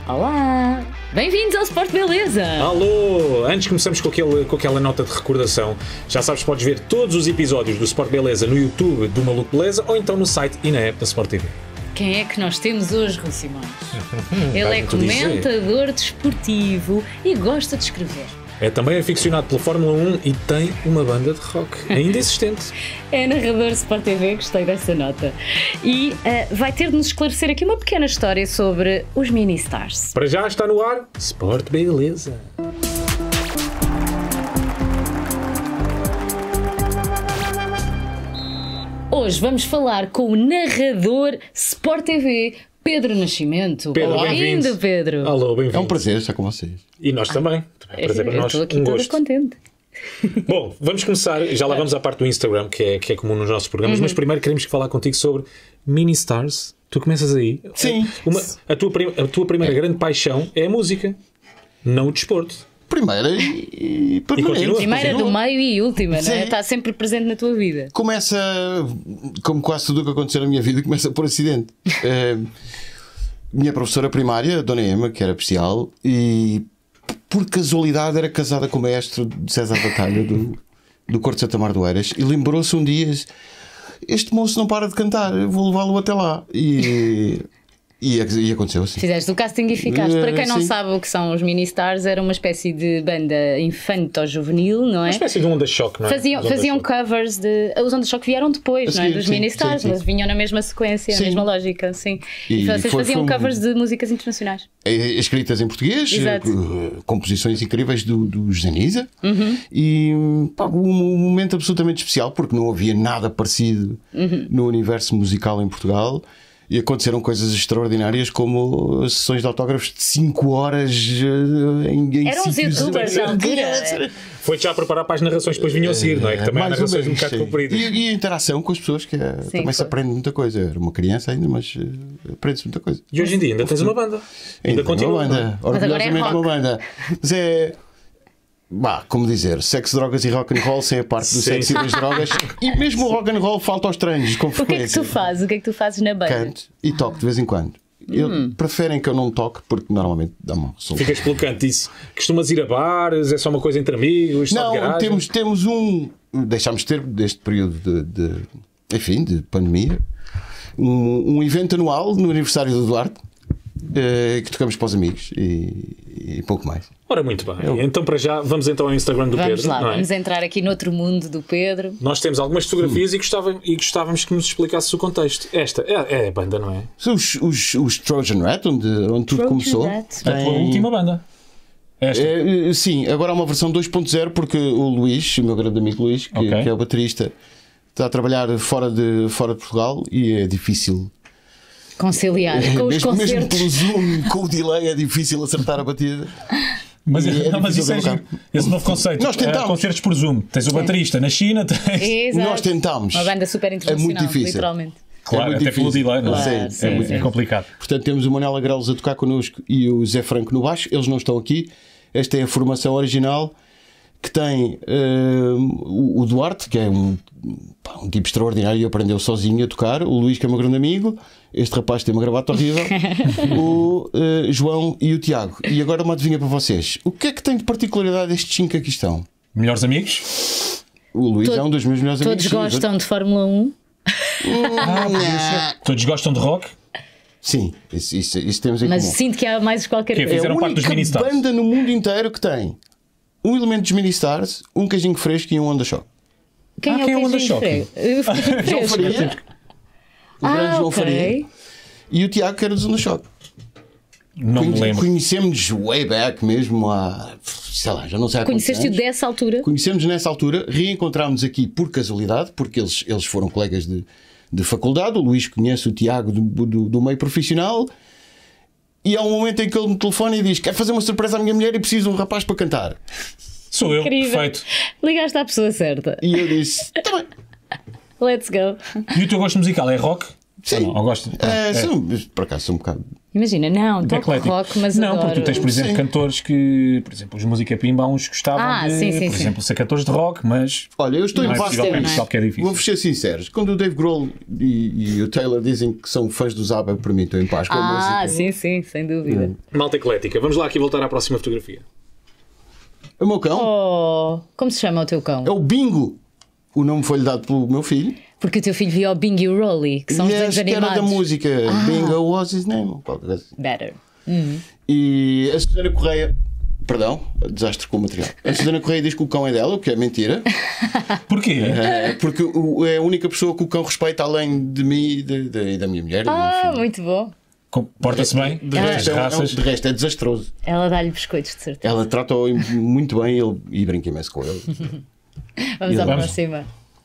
Olá! Bem-vindos ao Sport Beleza! Alô! Antes começamos com aquela nota de recordação. Já sabes, podes ver todos os episódios do Sport Beleza no YouTube do Maluco Beleza ou então no site e na app da Sport TV. Quem é que nós temos hoje, Rui Simões? Ele é comentador desportivo e gosta de escrever. É também aficionado pela Fórmula 1 e tem uma banda de rock ainda existente. É narrador Sport TV, gostei dessa nota. E vai ter de nos esclarecer aqui uma pequena história sobre os Mini-Stars. Para já está no ar, Sport Beleza. Hoje vamos falar com o narrador Sport TV, Pedro Nascimento. Pedro, Olá, bem-vindo. Pedro. Alô, bem-vindo. É um prazer estar com vocês. E nós também. É um prazer para nós. Estou aqui toda contente. Bom, vamos começar. Já lá vamos à parte do Instagram, que é comum nos nossos programas, mas primeiro queremos falar contigo sobre Mini-Stars. Tu começas aí. Sim. A tua primeira grande paixão é a música, não o desporto. Primeira e permanente. continua. Primeira do meio e última, não é? Sim. Está sempre presente na tua vida. Começa, como quase tudo o que aconteceu na minha vida, começa por acidente. Minha professora primária, a Dona Ema, que era especial, e por casualidade era casada com o maestro de César Batalha do Corte de Santa Mar do Eiras, e lembrou-se um dia: este moço não para de cantar, eu vou levá-lo até lá. E aconteceu assim. Fizeste o casting e ficaste. Para quem não Sim. sabe o que são os Mini-Stars, era uma espécie de banda infanto-juvenil, não é? Uma espécie de Onda Choque, não é? Faziam covers de. Os Onda Choque vieram depois, não é? Sim, Dos sim, Mini-Stars, sim, sim. mas vinham na mesma sequência, Sim. na mesma lógica, sim. E vocês faziam covers de músicas internacionais. Escritas em português, Exato. composições incríveis do José Nisa, e um momento absolutamente especial, porque não havia nada parecido no universo musical em Portugal. E aconteceram coisas extraordinárias, como sessões de autógrafos de 5 horas em Eram os sítios- youtubers na altura. Foi já a preparar para as narrações que depois vinham a seguir, não é? Que também há Mais ou narrações um menos, bocado sim. compridas. E a interação com as pessoas, que também se claro. aprende muita coisa. Era uma criança ainda, mas aprende-se muita coisa. E hoje em dia ainda tens uma banda. Ainda continua. Uma banda, Mas agora é orgulhosamente rock. uma banda. Mas como dizer, sexo, drogas e rock and roll sem a parte do Sim. sexo e das drogas. E mesmo o rock and roll falta aos treinos com O que é que frequência. tu fazes? O que é que tu fazes na banda? Canto e toco de vez em quando. Preferem que eu não toque porque normalmente dá uma resolução. Ficas pelo canto disso. Costumas ir a bares? É só uma coisa entre amigos? Só de Não, garagem? temos um. Deixámos de ter, deste período de pandemia, um evento anual no aniversário do Duarte, que tocamos para os amigos e pouco mais. Ora, muito bem. Então, para já, vamos então ao Instagram do Vamos Pedro. lá, não é? vamos entrar aqui noutro mundo do Pedro. Nós temos algumas fotografias e gostávamos que nos explicasses o contexto. Esta é a banda, não é? São os Trojan Rat, onde tudo começou. Rat. A tua última banda. Esta. Sim, agora há uma versão 2.0 porque o Luís, o meu grande amigo Luís, que é o baterista, está a trabalhar fora de Portugal e é difícil. Conciliar com os Mesmo concertos. pelo Zoom, com o delay, é difícil acertar a batida. Mas, E é mas isso é difícil giro. Esse novo conceito. Nós tentámos. Concertos por Zoom. Tens o baterista na China, tens. Exato. Nós tentámos. Uma banda super internacional, muito difícil. literalmente. Claro, muito até pelo difícil. delay, não é? Claro, sim, É sim. complicado. Portanto, temos o Manuel Agrelos a tocar connosco e o Zé Franco no baixo. Eles não estão aqui. Esta é a formação original, que tem o Duarte, que é um tipo extraordinário e aprendeu sozinho a tocar. O Luís, que é meu grande amigo. Este rapaz tem uma gravata horrível. O João e o Tiago. E agora uma adivinha para vocês. O que é que tem de particularidade estes 5 que aqui estão? Melhores amigos? O Luís é um dos meus melhores Todos amigos. gostam de Fórmula 1. Todos gostam de rock? Sim, isso temos em Mas comum. sinto que há mais qualquer Que coisa. fizeram É a parte dos única Mini-Stars. banda no mundo inteiro que tem um elemento dos Mini-Stars, um queijinho fresco e um Onda Choque. Quem quem é é o o Onda queijinho Choque? fresco? Faria, o grande João Faria, ok. e o Tiago, que era dos Onda Choque. Não me lembro. Conhecemos-nos way back mesmo há, sei lá, já não sei há quantos Conheceste-o anos. dessa altura? Conhecemos nessa altura, reencontrámos aqui por casualidade, porque eles foram colegas de faculdade. O Luís conhece o Tiago do meio profissional. E há um momento em que ele me telefona e diz: quer fazer uma surpresa à minha mulher e preciso de um rapaz para cantar. Sou eu, Incrível. perfeito. Ligaste à pessoa certa. E eu disse: tá bem. Let's go. E o teu gosto musical é rock? Sim. Ou não? Ou gosto? Por acaso sou um bocado Imagina, não, toco eclético. rock, mas não, adoro. porque tu tens, por exemplo, Sim. cantores que, por exemplo, os Música Pimba, uns gostavam de, sim, por sim. exemplo, ser cantores de rock, mas Olha, eu estou não em é vasto. possível, não é? porque é difícil. Vou-vos ser sinceros. Quando o Dave Grohl e o Taylor dizem que são fãs do ABBA, para mim estou em paz com a música. Sim, sem dúvida. Malta eclética. Vamos lá aqui voltar à próxima fotografia. O meu cão Oh, como se chama o teu cão? é o Bingo. O nome foi-lhe dado pelo meu filho. Porque o teu filho viu o Bing e o Rolly, que são os E desenhos que era animados. da música. Bingo was his name. Qualquer coisa assim. Better. E a Susana Correia. Perdão, desastre com o material. A Susana Correia diz que o cão é dela, o que é mentira. Porquê? Porque é a única pessoa que o cão respeita além de mim e da minha mulher. e do meu filho. Muito bom. Porta-se bem? De resto, As raças. de resto é desastroso. Ela dá-lhe biscoitos, de certeza. Ela trata-o muito bem e brinca imenso com ele. Vamos à Vamos. próxima.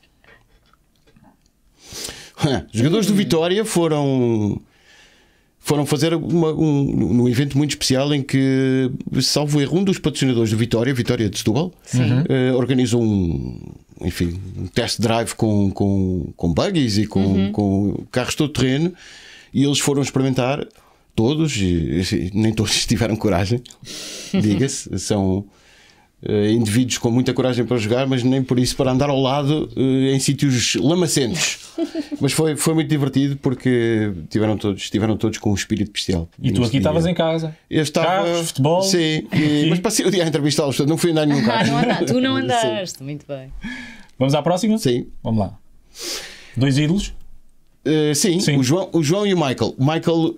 Os jogadores do Vitória foram fazer num evento muito especial em que, salvo erro, um dos patrocinadores do Vitória de Setúbal, organizou um test drive com buggies e com carros todo terreno, e eles foram experimentar todos, e nem todos tiveram coragem, diga-se, são indivíduos com muita coragem para jogar, mas nem por isso para andar ao lado em sítios lamacentos. Mas foi muito divertido porque estiveram todos com um espírito bestial. E tu aqui estavas em casa. Eu estava. Carros, futebol. Sim, mas passei o dia a entrevistá-los, portanto não fui andar nenhum carro. Tu não andaste. Muito bem. Vamos à próxima? Sim. Vamos lá. Dois ídolos? Sim. Sim. O João e o Michael. O Michael,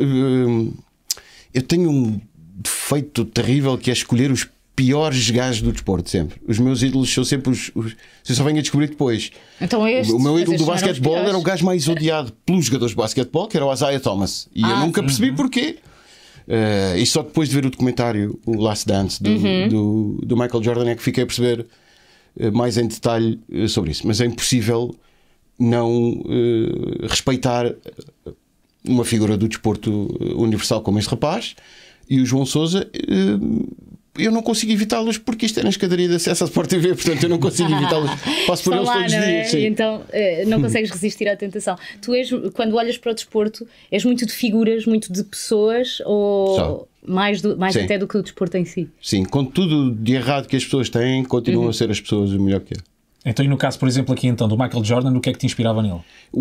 eu tenho um defeito terrível que é escolher os piores gajos do desporto, sempre. Os meus ídolos são sempre os eu só venho a descobrir depois. Então O meu ídolo do basquetebol basquetebol era o gajo mais odiado pelos jogadores de basquetebol, que era o Isaiah Thomas. E eu nunca percebi porquê. E só depois de ver o documentário, o Last Dance, do Michael Jordan, é que fiquei a perceber mais em detalhe sobre isso. Mas é impossível não respeitar uma figura do desporto universal como este rapaz. E o João Sousa, eu não consigo evitá-los porque isto é na escadaria de acesso à Sport TV, portanto eu não consigo evitá-los. Passo por Estão eles lá, todos os não é? dias. Sim. E então não consegues resistir à tentação. Tu és, quando olhas para o desporto, és muito de figuras, muito de pessoas, ou Só. mais Sim. até do que o desporto em si? Sim, com tudo de errado que as pessoas têm, continuam a ser as pessoas o melhor que é. Então, e no caso, por exemplo, aqui então do Michael Jordan, o que é que te inspirava nele?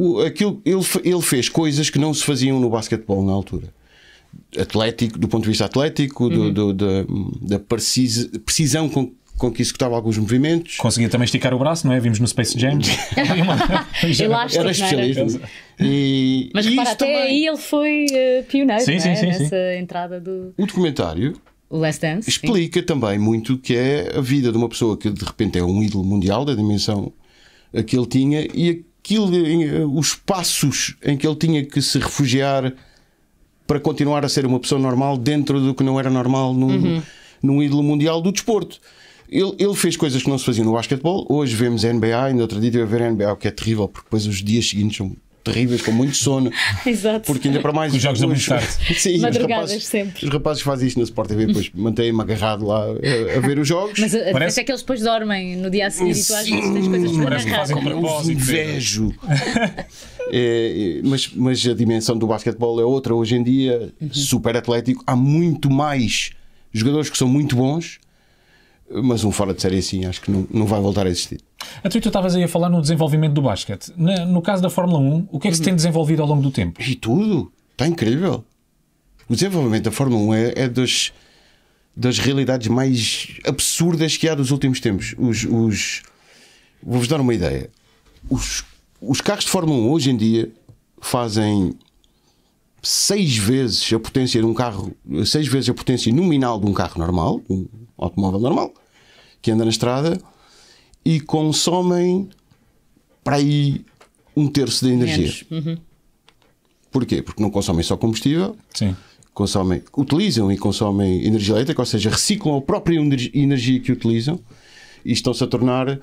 Ele fez coisas que não se faziam no basquetebol na altura. Atlético, do ponto de vista atlético, da precisão com que executava alguns movimentos. Conseguia também esticar o braço, não é? Vimos no Space Jam. Elástico, Era não especialista. Mas repara, isso até também. aí ele foi pioneiro, Sim, não sim, é? sim, Nessa entrada do O documentário Last Dance. sim. explica também muito o que é a vida de uma pessoa que de repente é um ídolo mundial da dimensão a que ele tinha e os passos em que ele tinha que se refugiar para continuar a ser uma pessoa normal dentro do que não era normal num ídolo mundial do desporto. Ele fez coisas que não se faziam no basquetebol. Hoje vemos a NBA, ainda outro dia estive a ver a NBA, o que é terrível, porque depois os dias seguintes são terríveis, com muito sono. Exato. Porque ainda para mais Os jogos da muito tarde. Sim, Madrugadas sempre. os rapazes que fazem isto na Sport TV, depois mantêm-me agarrado lá a ver os jogos. Mas Parece- até que eles depois dormem no dia a seguir e tu às vezes tens coisas para Parece que narrar. fazem Como eu os propósito, invejo. Mas a dimensão do basquetebol é outra hoje em dia, super atlético. Há muito mais jogadores que são muito bons, mas um fora de série assim acho que não vai voltar a existir. Então, tu estavas aí a falar no desenvolvimento do basquete. No caso da Fórmula 1, o que é que se tem desenvolvido ao longo do tempo? E tudo, está incrível. O desenvolvimento da Fórmula 1 é das realidades mais absurdas que há dos últimos tempos. Vou-vos dar uma ideia. Os carros de Fórmula 1 hoje em dia fazem 6 vezes a potência de um carro, 6 vezes a potência nominal de um carro normal, um automóvel normal, que anda na estrada, e consomem para aí 1/3 da energia. Menos. Porquê? Porque não consomem só combustível, Sim. utilizam e consomem energia elétrica, ou seja, reciclam a própria energia que utilizam e estão-se a tornar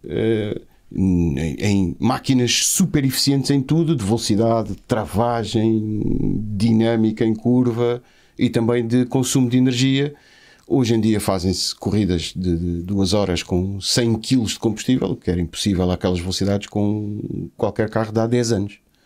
em máquinas super eficientes em tudo, de velocidade, de travagem, dinâmica em curva e também de consumo de energia. Hoje em dia fazem-se corridas de 2 horas com 100 kg de combustível, que era impossível àquelas velocidades com qualquer carro de há 10 anos.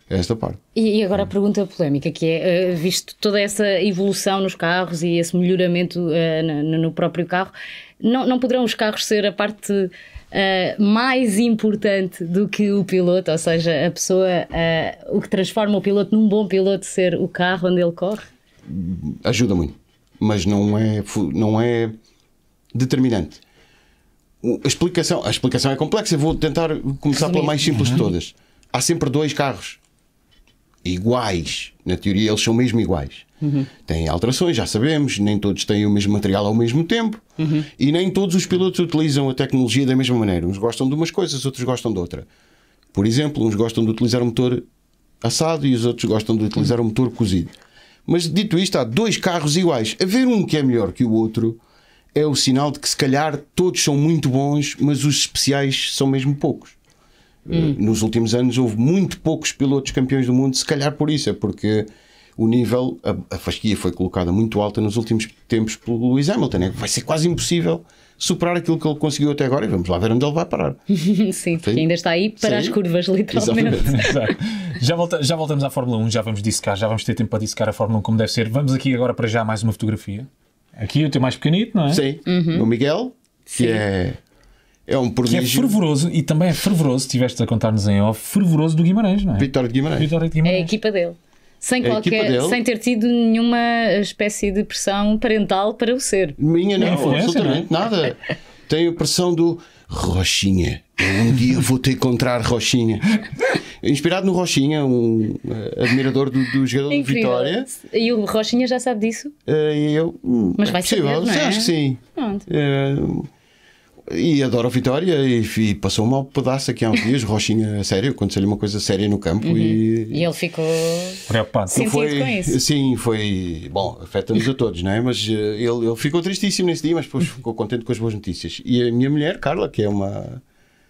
esta parte. E agora a pergunta polémica, que é, visto toda essa evolução nos carros e esse melhoramento no próprio carro, não poderão os carros ser a parte mais importante do que o piloto? Ou seja, a pessoa, o que transforma o piloto num bom piloto ser o carro onde ele corre? Ajuda muito, mas não é determinante. A explicação é complexa. Eu vou tentar começar pela mais simples de todas. Há sempre 2 carros iguais. Na teoria, eles são mesmo iguais. Têm alterações, já sabemos. Nem todos têm o mesmo material ao mesmo tempo. E nem todos os pilotos utilizam a tecnologia da mesma maneira. Uns gostam de umas coisas, outros gostam de outra. Por exemplo, uns gostam de utilizar um motor assado e os outros gostam de utilizar um motor cozido. Mas dito isto, há 2 carros iguais. Haver um que é melhor que o outro é o sinal de que se calhar todos são muito bons, mas os especiais são mesmo poucos. Nos últimos anos houve muito poucos pilotos campeões do mundo, se calhar por isso, é porque o nível, a fasquia foi colocada muito alta nos últimos tempos pelo Lewis Hamilton. Vai ser quase impossível superar aquilo que ele conseguiu até agora e vamos lá ver onde ele vai parar. Sim, porque ainda está aí para as curvas, literalmente. Já voltamos à Fórmula 1, já vamos dissecar, já vamos ter tempo para dissecar a Fórmula 1 como deve ser. Vamos aqui agora para já mais uma fotografia. Aqui o teu mais pequenito, não é? Sim, o Miguel, que é um prodígio. Que é fervoroso, e também é fervoroso, estiveste a contar-nos em off, fervoroso do Guimarães, não é? Vitória de Guimarães. É a equipa dele. Sem ter tido nenhuma espécie de pressão parental para o ser. Minha não, absolutamente nada. Tenho a pressão do Rochinha. Um dia vou ter que encontrar Rochinha. Inspirado no Rochinha, um admirador do jogador de Vitória. E o Rochinha já sabe disso? Mas vai saber, não é? Acho que sim. E adoro a Vitória e passou um mau pedaço aqui há uns dias. Rochinha, sério, aconteceu-lhe uma coisa séria no campo e ele ficou preocupado. Sentido com isso. Sim, foi. Bom, afeta-nos a todos, não é? Mas ele ficou tristíssimo nesse dia, mas depois ficou contente com as boas notícias. E a minha mulher, Carla, que é uma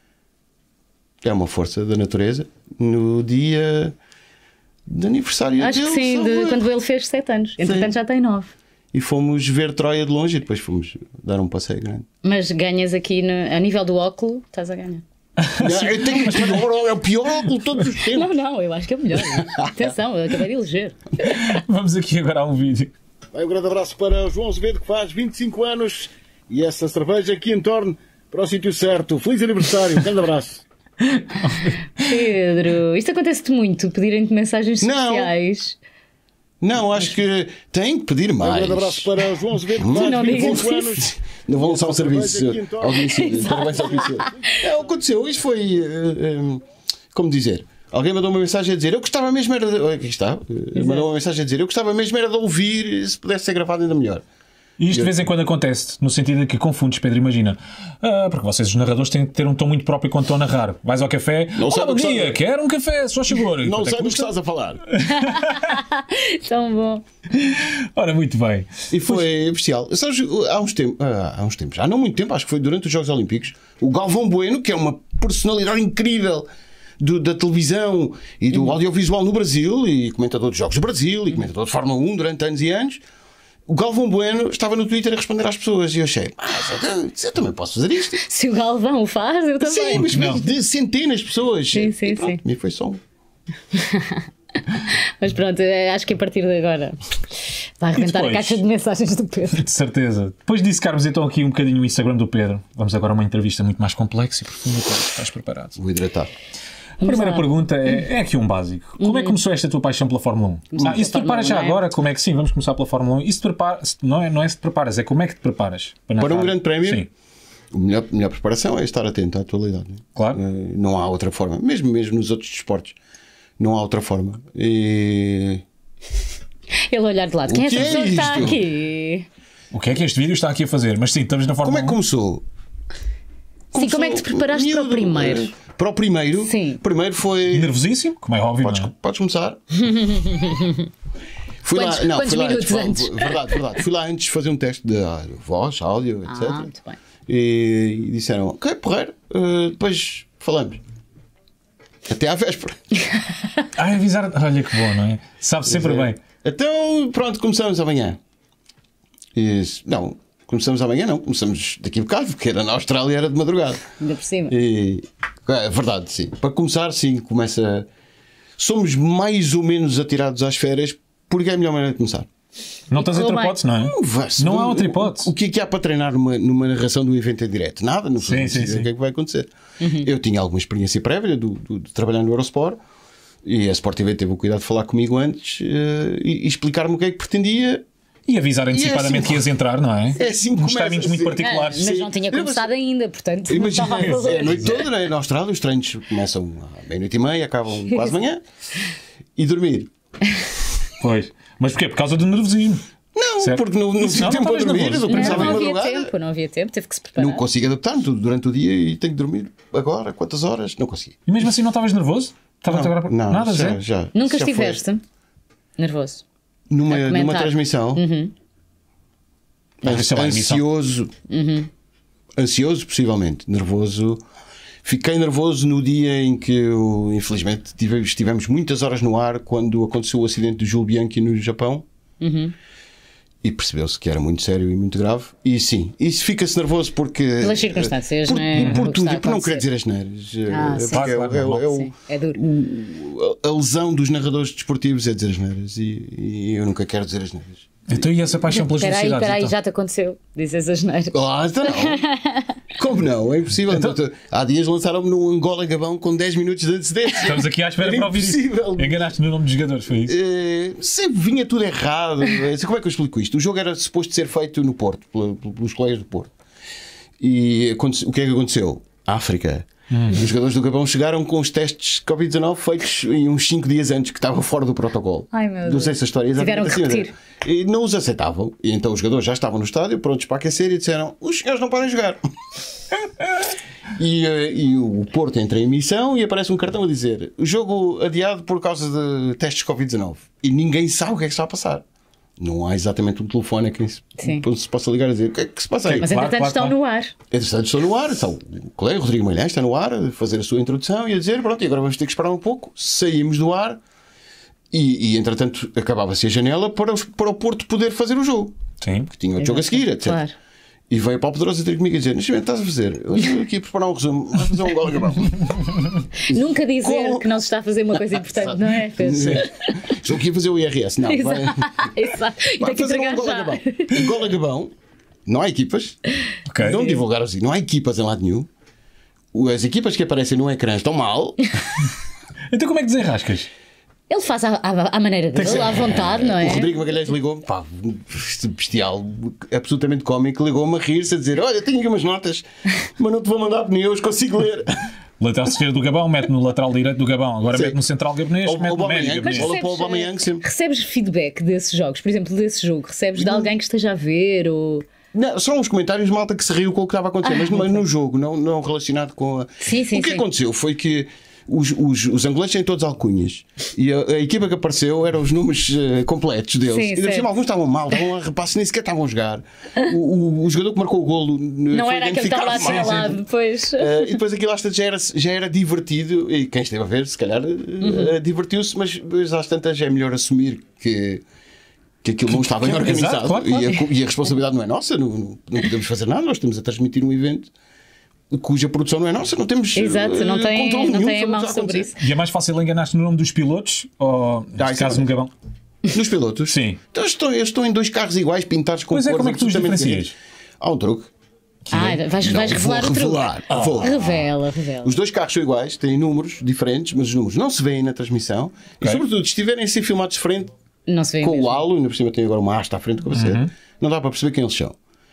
força da natureza, no dia de aniversário dele. Acho que sim, quando ele fez 7 anos. Entretanto já tem 9. E fomos ver Troia de longe e depois fomos dar um passeio grande. Mas ganhas aqui, a nível do óculo, estás a ganhar. Eu tenho é o pior óculo de todos os tempos. Não, eu acho que é o melhor. Atenção, eu acabei de eleger. Vamos aqui agora a um vídeo. Um grande abraço para o João Azevedo, que faz 25 anos, e essa cerveja aqui em torno para o sítio certo. Feliz aniversário, um grande abraço. Pedro, isto acontece-te muito, pedirem-te mensagens especiais. Não, acho que tem que pedir mais. Um grande abraço para o João Azevedo, que faz 25 anos. Não vão lançar um serviço ao domicílio. Aconteceu, isto foi, como dizer, alguém mandou uma mensagem a dizer: eu gostava mesmo era de... Aqui está, mandou uma mensagem a dizer: eu gostava mesmo era de ouvir, se pudesse ser gravado ainda melhor. E isto de vez em quando acontece, no sentido de que confundes, Pedro, imagina. Porque vocês, os narradores, têm que ter um tom muito próprio quando estão a narrar. Vais ao café, olá, bom dia, quero um café, só chegou. Não sei do que estás a falar. Tão bom. Ora, muito bem. E foi especial. Sabes, há uns tempos, há não muito tempo, acho que foi durante os Jogos Olímpicos, o Galvão Bueno, que é uma personalidade incrível da televisão e do audiovisual no Brasil, e comentador de Jogos do Brasil, e comentador de Fórmula 1 durante anos e anos. O Galvão Bueno estava no Twitter a responder às pessoas e eu achei: eu também posso fazer isto. Se o Galvão o faz, eu também. Sim, mas de centenas de pessoas. Sim. E foi só um. Mas pronto, acho que a partir de agora vai arrebentar a caixa de mensagens do Pedro. De certeza. Depois de dissecarmos então aqui um bocadinho o Instagram do Pedro, vamos agora a uma entrevista muito mais complexa e profunda. Estás preparado? Vou hidratar. A primeira pergunta é aqui um básico. Como é que começou esta tua paixão pela Fórmula 1? E se te preparas já agora, como é que sim? Vamos começar pela Fórmula 1. E se te preparas, não é se te preparas, é como é que te preparas? Para um grande prémio? Sim. A melhor preparação é estar atento à atualidade. Claro. Não há outra forma. Mesmo nos outros desportos, não há outra forma. Ele olhar de lado. Quem é esta pessoa que está aqui? O que é que este vídeo está aqui a fazer? Mas sim, estamos na Fórmula 1. Como é que começou? Sim, como é que te preparaste para o primeiro? Para o primeiro? Sim. Primeiro foi... Nervosíssimo? Como é óbvio, Podes começar. Fui quantos lá minutos antes? Verdade. Fui lá antes fazer um teste de voz, áudio, etc. Muito bem. E disseram: ok, porreiro, depois falamos. Até à véspera. Avisar. Olha que bom, não é? Sabe sempre bem. Então, pronto, começamos amanhã. Não, começamos amanhã, não. Começamos daqui a bocado, porque era na Austrália, era de madrugada. Ainda por cima. É verdade, sim. Para começar, sim, começa somos mais ou menos atirados às férias porque é a melhor maneira de começar. Não tens outra hipótese, não é? Não há outra hipótese. O que é que há para treinar numa narração de um evento em direto? Nada, no fundo. Sim. O que é que vai acontecer? Eu tinha alguma experiência prévia de trabalhar no Eurosport e a Sport TV teve o cuidado de falar comigo antes e explicar-me o que é que pretendia. E avisar antecipadamente que ias entrar, não é? É assim que uns começa, timings muito particulares. Mas não tinha começado ainda, portanto. Não estava a Imagina, fazer. a noite toda, né? Na Austrália, os treinos começam à meia-noite e meia, acabam quase manhã. E dormir. Pois. Mas porquê? Por causa do nervosismo. Não, Certo. porque não tive Não, tempo para estavas dormir. nervoso. Eu começava Não em havia madrugada. tempo, não havia tempo, teve que se preparar. Não consigo adaptar-me durante o dia e tenho que dormir agora, quantas horas? Não consegui. E mesmo assim não estavas nervoso? Estavas agora... Não, Nada, já, Zé? já. Nunca já foi. estiveste nervoso? A Numa comentar. transmissão. Às vezes, sei lá, emissão. Ansioso, possivelmente. Nervoso. Fiquei nervoso no dia em que, infelizmente, estivemos muitas horas no ar quando aconteceu o acidente do Jules Bianchi no Japão. E percebeu-se que era muito sério e muito grave. E sim, isso fica-se nervoso porque. Pelas circunstâncias, não é? Por O que tudo, está a e por não acontecer. querer dizer as neiras. Sim. Porque Sim, é duro. a lesão dos narradores desportivos é dizer as neiras. E eu nunca quero dizer as neiras. Então e essa paixão pelas velocidades? Espera aí, então? já te aconteceu. Dizes as neiras. Então não. Como não? É impossível. Há dias lançaram-me no Angola-Gabão com 10 minutos de antecedência. Estamos aqui à espera Era para ouvir isso. impossível. Enganaste no nome dos jogadores, foi isso? Sempre vinha tudo errado. Como é que eu explico isto? O jogo era suposto ser feito no Porto, pelos colegas do Porto. E o que é que aconteceu? África. Os jogadores do Gabão chegaram com os testes Covid-19 feitos uns 5 dias antes, que estava fora do protocolo. Ai, meu Não Deus. sei essa história. Tiveram que exatamente repetir. E não os aceitavam. E então os jogadores já estavam no estádio, prontos para aquecer, e disseram: os senhores não podem jogar. E o Porto entra em emissão e aparece um cartão a dizer: o jogo adiado por causa de testes Covid-19. E ninguém sabe o que é que está a passar. Não há exatamente um telefone a quem se possa ligar a dizer: o que é que se passa aí? Mas entretanto estão no ar. Entretanto, estou no ar. Então, o colega Rodrigo Magalhães está no ar a fazer a sua introdução e a dizer: pronto, e agora vamos ter que esperar um pouco. Saímos do ar e entretanto, acabava-se a janela para o Porto poder fazer o jogo. Sim. Que tinha o jogo a seguir, etc. Claro. E veio para o Poderoso ter comigo a dizer: neste momento estás a fazer? Eu estou aqui a preparar um resumo, vamos fazer um gol Gabão. Nunca dizer que não se está a fazer uma coisa importante, não é? Pedro? Estou aqui a fazer o IRS. Não, vai, Exato. E vai tem que fazer entregar um gol já. Gabão. Um gol Gabão. Não há equipas. Ok. Não divulgaram assim. Não há equipas em lado nenhum. As equipas que aparecem no ecrã estão mal. Então como é que desenrascas? Ele faz à maneira dele, à vontade, não O é? Rodrigo Magalhães ligou-me, pá, bestial, absolutamente cómico, ligou-me a rir-se a dizer: olha, tenho aqui umas notas, mas não te vou mandar pneus, consigo ler. Lateral esquerdo do Gabão, mete no lateral direito do Gabão. Agora Sim. mete no central gabonês, mete no médio gabonês. Olha para o Aubameyang sempre. Recebes feedback desses jogos? Por exemplo, desse jogo, recebes de alguém que esteja a ver ou... Não, só uns comentários de malta que se riu com o que estava a acontecer, mas no jogo, não relacionado com a. Sim, O que aconteceu foi que os angolanos têm todos alcunhas e a equipa que apareceu eram os números completos deles. Sim, E por certo. cima alguns estavam mal, estavam a repasse, nem sequer estavam a jogar. O jogador que marcou o golo Não foi era aquele que está lá identificado mal. assinalado depois. E depois aquilo às tantas já era divertido, e quem esteve a ver, se calhar, divertiu-se, mas às tantas é melhor assumir que aquilo não está bem organizado. Exato, claro. E a responsabilidade não é nossa, não podemos fazer nada, nós estamos a transmitir um evento cuja produção não é nossa, não temos Exato, não tem controle nenhum a sobre o mão que está a sobre acontecer. isso. E é mais fácil enganar-te no nome dos pilotos ou, neste isso é caso, no Gabão? Nos pilotos? Sim. Então eu estou em dois carros iguais, pintados com Pois é, cores como é que tu os absolutamente diferencias? diferentes. Há um truque. Vais Não, revelar vou o truque. revelar. Vou. Revela. Os dois carros são iguais, têm números diferentes, mas os números não se veem na transmissão. E, sobretudo, se estiverem a ser filmados de frente Não se vê com mesmo. o halo, ainda por cima tem agora uma haste à frente do capacete, não dá para perceber quem eles são.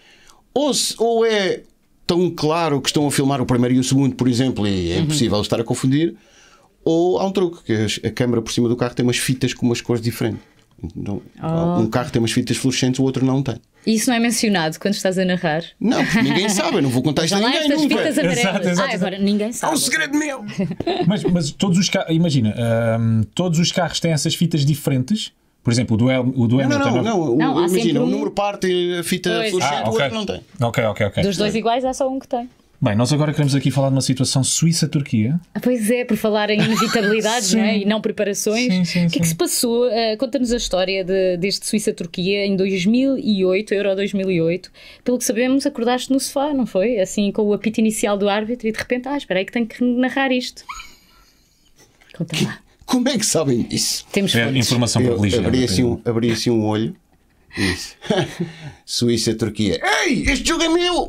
Ou é tão claro que estão a filmar o primeiro e o segundo, por exemplo, e é impossível estar a confundir, ou há um truque, que a câmara por cima do carro tem umas fitas com umas cores diferentes. Então, um carro tem umas fitas fluorescentes, o outro não tem. E isso não é mencionado quando estás a narrar? Não, porque ninguém sabe, eu não vou contar isto a Olha lá ninguém estas nunca. fitas amarelas. Exato. Agora ninguém É um sabe. segredo meu! Mas todos os carros, imagina, todos os carros têm essas fitas diferentes. Por exemplo, o do Hamilton. Não, há sempre Imagina, um- um número parte a fita Pois. fluorescente, o outro não tem. Ok. Dos dois iguais há só um que tem. Bem, nós agora queremos aqui falar de uma situação Suíça-Turquia. Pois é, por falar em inevitabilidades Sim. não é? E não preparações. Sim, O que é que sim. se passou? Conta-nos a história deste Suíça-Turquia em 2008, Euro 2008. Pelo que sabemos, acordaste no sofá, não foi? Assim, com o apito inicial do árbitro e de repente, espera aí que tenho que narrar isto. Conta lá. Como é que sabem disso? Temos fontes. Informação privilegiada. Abri assim um olho e disse: Suíça-Turquia. Ei, este jogo é meu!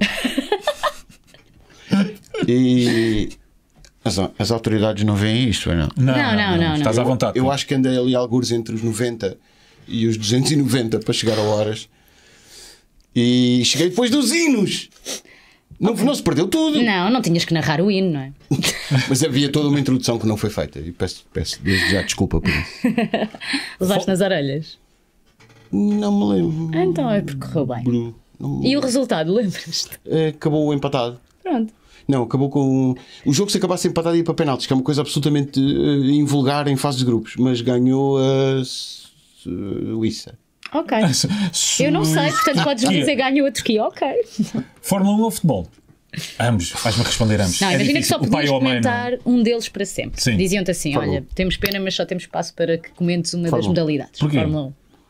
E as autoridades não veem isto, ou não? Não. Estás à vontade. Eu acho que andei ali algures entre os 90 e os 290 para chegar a horas. E cheguei depois dos hinos. Não se perdeu tudo. Não tinhas que narrar o hino, não é? Mas havia toda uma introdução que não foi feita. E peço desde já desculpa por isso. Levaste nas orelhas. Não me lembro. Então é porque correu bem. E o resultado, lembras-te? Acabou empatado. Pronto. Não, acabou com. O jogo, se acabasse empatado, ia para penaltis, que é uma coisa absolutamente invulgar em fase de grupos. Mas ganhou a Suíça. Ok. Eu não sei, portanto podes-me dizer ganhou a Turquia. Ok. Fórmula 1 ou futebol? Ambos. Vais-me responder ambos. Não, imagina que difícil. só podias comentar um deles para sempre. Sim. Diziam-te assim: Fórmula olha, temos pena, mas só temos espaço para que comentes uma das Fórmula 1. modalidades. Porquê? Fórmula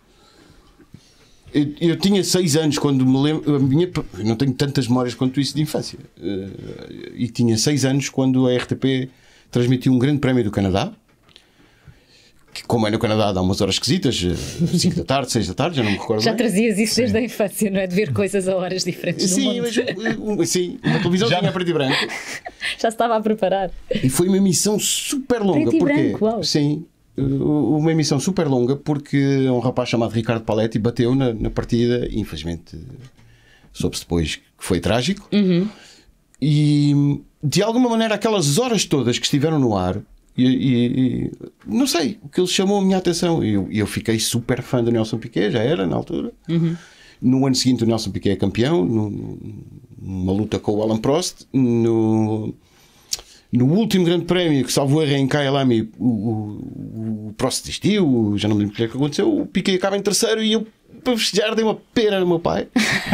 1. Eu tinha 6 anos quando me lembro. Eu não tenho tantas memórias quanto isso de infância. E tinha 6 anos quando a RTP transmitiu um grande prémio do Canadá. Que, como é no Canadá, dá umas horas esquisitas, 5 da tarde, 6 da tarde, já não me recordo. Já bem. trazias isso desde a infância, não é? De ver coisas a horas diferentes do Sim, mundo. mas sim, uma televisão tinha preto e branco. Já se estava a preparar. E foi uma emissão super longa. Preto e Porquê? branco, uau. Sim, uma emissão super longa porque um rapaz chamado Ricardo Paletti bateu na partida. Infelizmente, soube-se depois que foi trágico. E de alguma maneira, aquelas horas todas que estiveram no ar. E não sei, o que ele chamou a minha atenção. Eu fiquei super fã do Nelson Piquet, já era na altura. No ano seguinte, o Nelson Piquet é campeão, numa luta com o Alan Prost. No último grande prémio, que salvo erro em Kyalami, o Prost desistiu, já não me lembro o que é que aconteceu. O Piquet acaba em terceiro e eu, para festejar, dei uma pera no meu pai.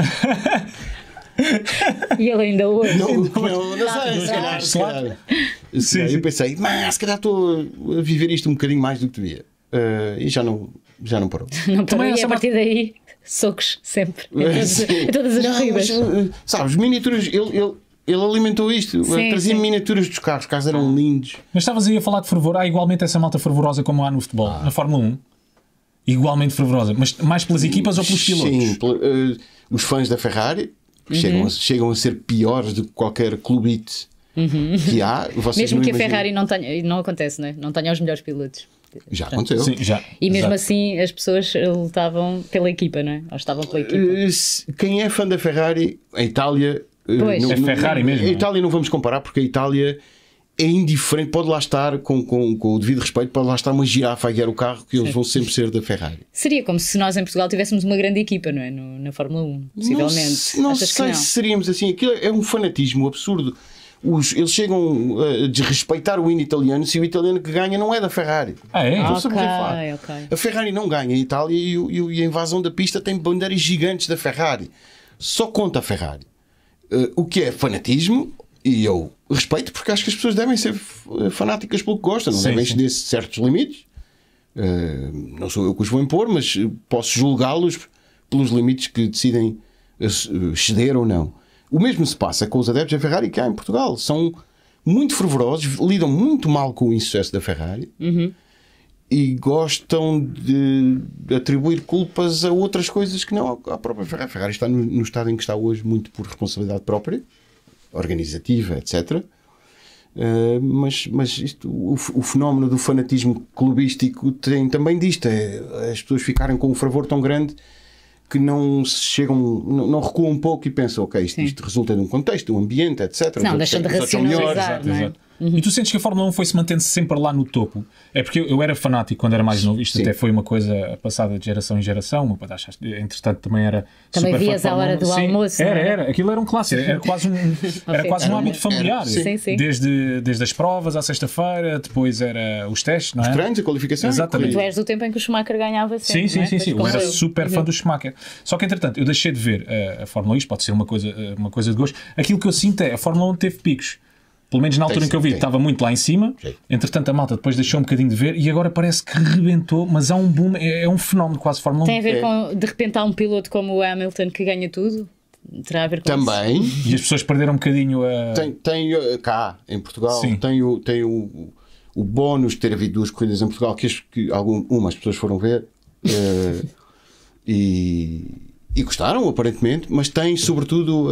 E ele ainda hoje. Não sei, se calhar. Eu pensei, mas se calhar estou a viver isto um bocadinho mais do que devia. E já não parou. Não parou, e essa a partir daí, socos sempre. Em todas as corridas. Sabes, miniaturas, ele alimentou isto. Sim, Trazia sim. miniaturas dos carros, os carros eram lindos. Mas estavas aí a falar de fervor. Há igualmente essa malta fervorosa como há no futebol, na Fórmula 1. Igualmente fervorosa. Mas mais pelas equipas ou pelos pilotos? Sim, os fãs da Ferrari chegam a ser piores do que qualquer clubite que há. Vocês Mesmo não que a imaginam. Ferrari não tenha, não acontece, não é? Não tenha os melhores pilotos. Já aconteceu. Sim, já. E mesmo Exato. assim as pessoas lutavam pela equipa, não é? Ou estavam pela equipa. Quem é fã da Ferrari, a Itália. Pois. É Ferrari mesmo, A não é? Itália não vamos comparar porque a Itália é indiferente. Pode lá estar, com o devido respeito, pode lá estar uma girafa a guiar o carro, que eles vão sempre ser da Ferrari. Seria como se nós em Portugal tivéssemos uma grande equipa, não é? Na Fórmula 1, possivelmente. Não Achas que sei não? se seríamos assim. Aquilo é um fanatismo absurdo. Eles chegam a desrespeitar o hino italiano se o italiano que ganha não é da Ferrari. Ah, é? Então, sobre o que Ok, falar. ok. A Ferrari não ganha a Itália e a invasão da pista tem bandeiras gigantes da Ferrari. Só conta a Ferrari. O que é fanatismo, e eu respeito, porque acho que as pessoas devem ser fanáticas pelo que gostam, não Sim, devem sim. exceder certos limites. Não sou eu que os vou impor, mas posso julgá-los pelos limites que decidem ceder ou não. O mesmo se passa com os adeptos da Ferrari que há em Portugal. São muito fervorosos, lidam muito mal com o insucesso da Ferrari e gostam de atribuir culpas a outras coisas que não à própria Ferrari. A Ferrari está no estado em que está hoje muito por responsabilidade própria, organizativa, etc. Mas isto, o fenómeno do fanatismo clubístico tem também disto. As pessoas ficarem com um fervor tão grande que não recuam um pouco e pensam, ok, isto resulta de um contexto, de um ambiente, etc. Não, deixam de racionalizar, não é? E tu sentes que a Fórmula 1 foi-se mantendo sempre lá no topo? É porque eu era fanático quando era mais novo. Isto Sim. até foi uma coisa passada de geração em geração. Meu pai, entretanto, também era Também super fã vias de à Fórmula hora 1. do Sim, almoço, não era? Era. Aquilo era um clássico. Era quase um hábito familiar. Sim, sim. Desde as provas à sexta-feira, depois era os testes, não é? Os treinos, a qualificação. Exatamente. Tu és do tempo em que o Schumacher ganhava sempre, Sim. não é? Eu era super fã do Schumacher. Só que, entretanto, eu deixei de ver a Fórmula 1. Isto pode ser uma coisa de gosto. Aquilo que eu sinto é a Fórmula 1 teve picos. Pelo menos na altura em que eu vi, estava muito lá em cima. Sim. Entretanto, a malta depois deixou um bocadinho de ver e agora parece que rebentou. Mas há um boom, é um fenómeno quase Fórmula 1. Tem a ver com, de repente, há um piloto como o Hamilton que ganha tudo? Terá a ver com isso? Também. E as pessoas perderam um bocadinho a. Tem cá, em Portugal, Sim. tem o o bónus de ter havido 2 corridas em Portugal, que algumas pessoas foram ver e gostaram, aparentemente, mas tem sobretudo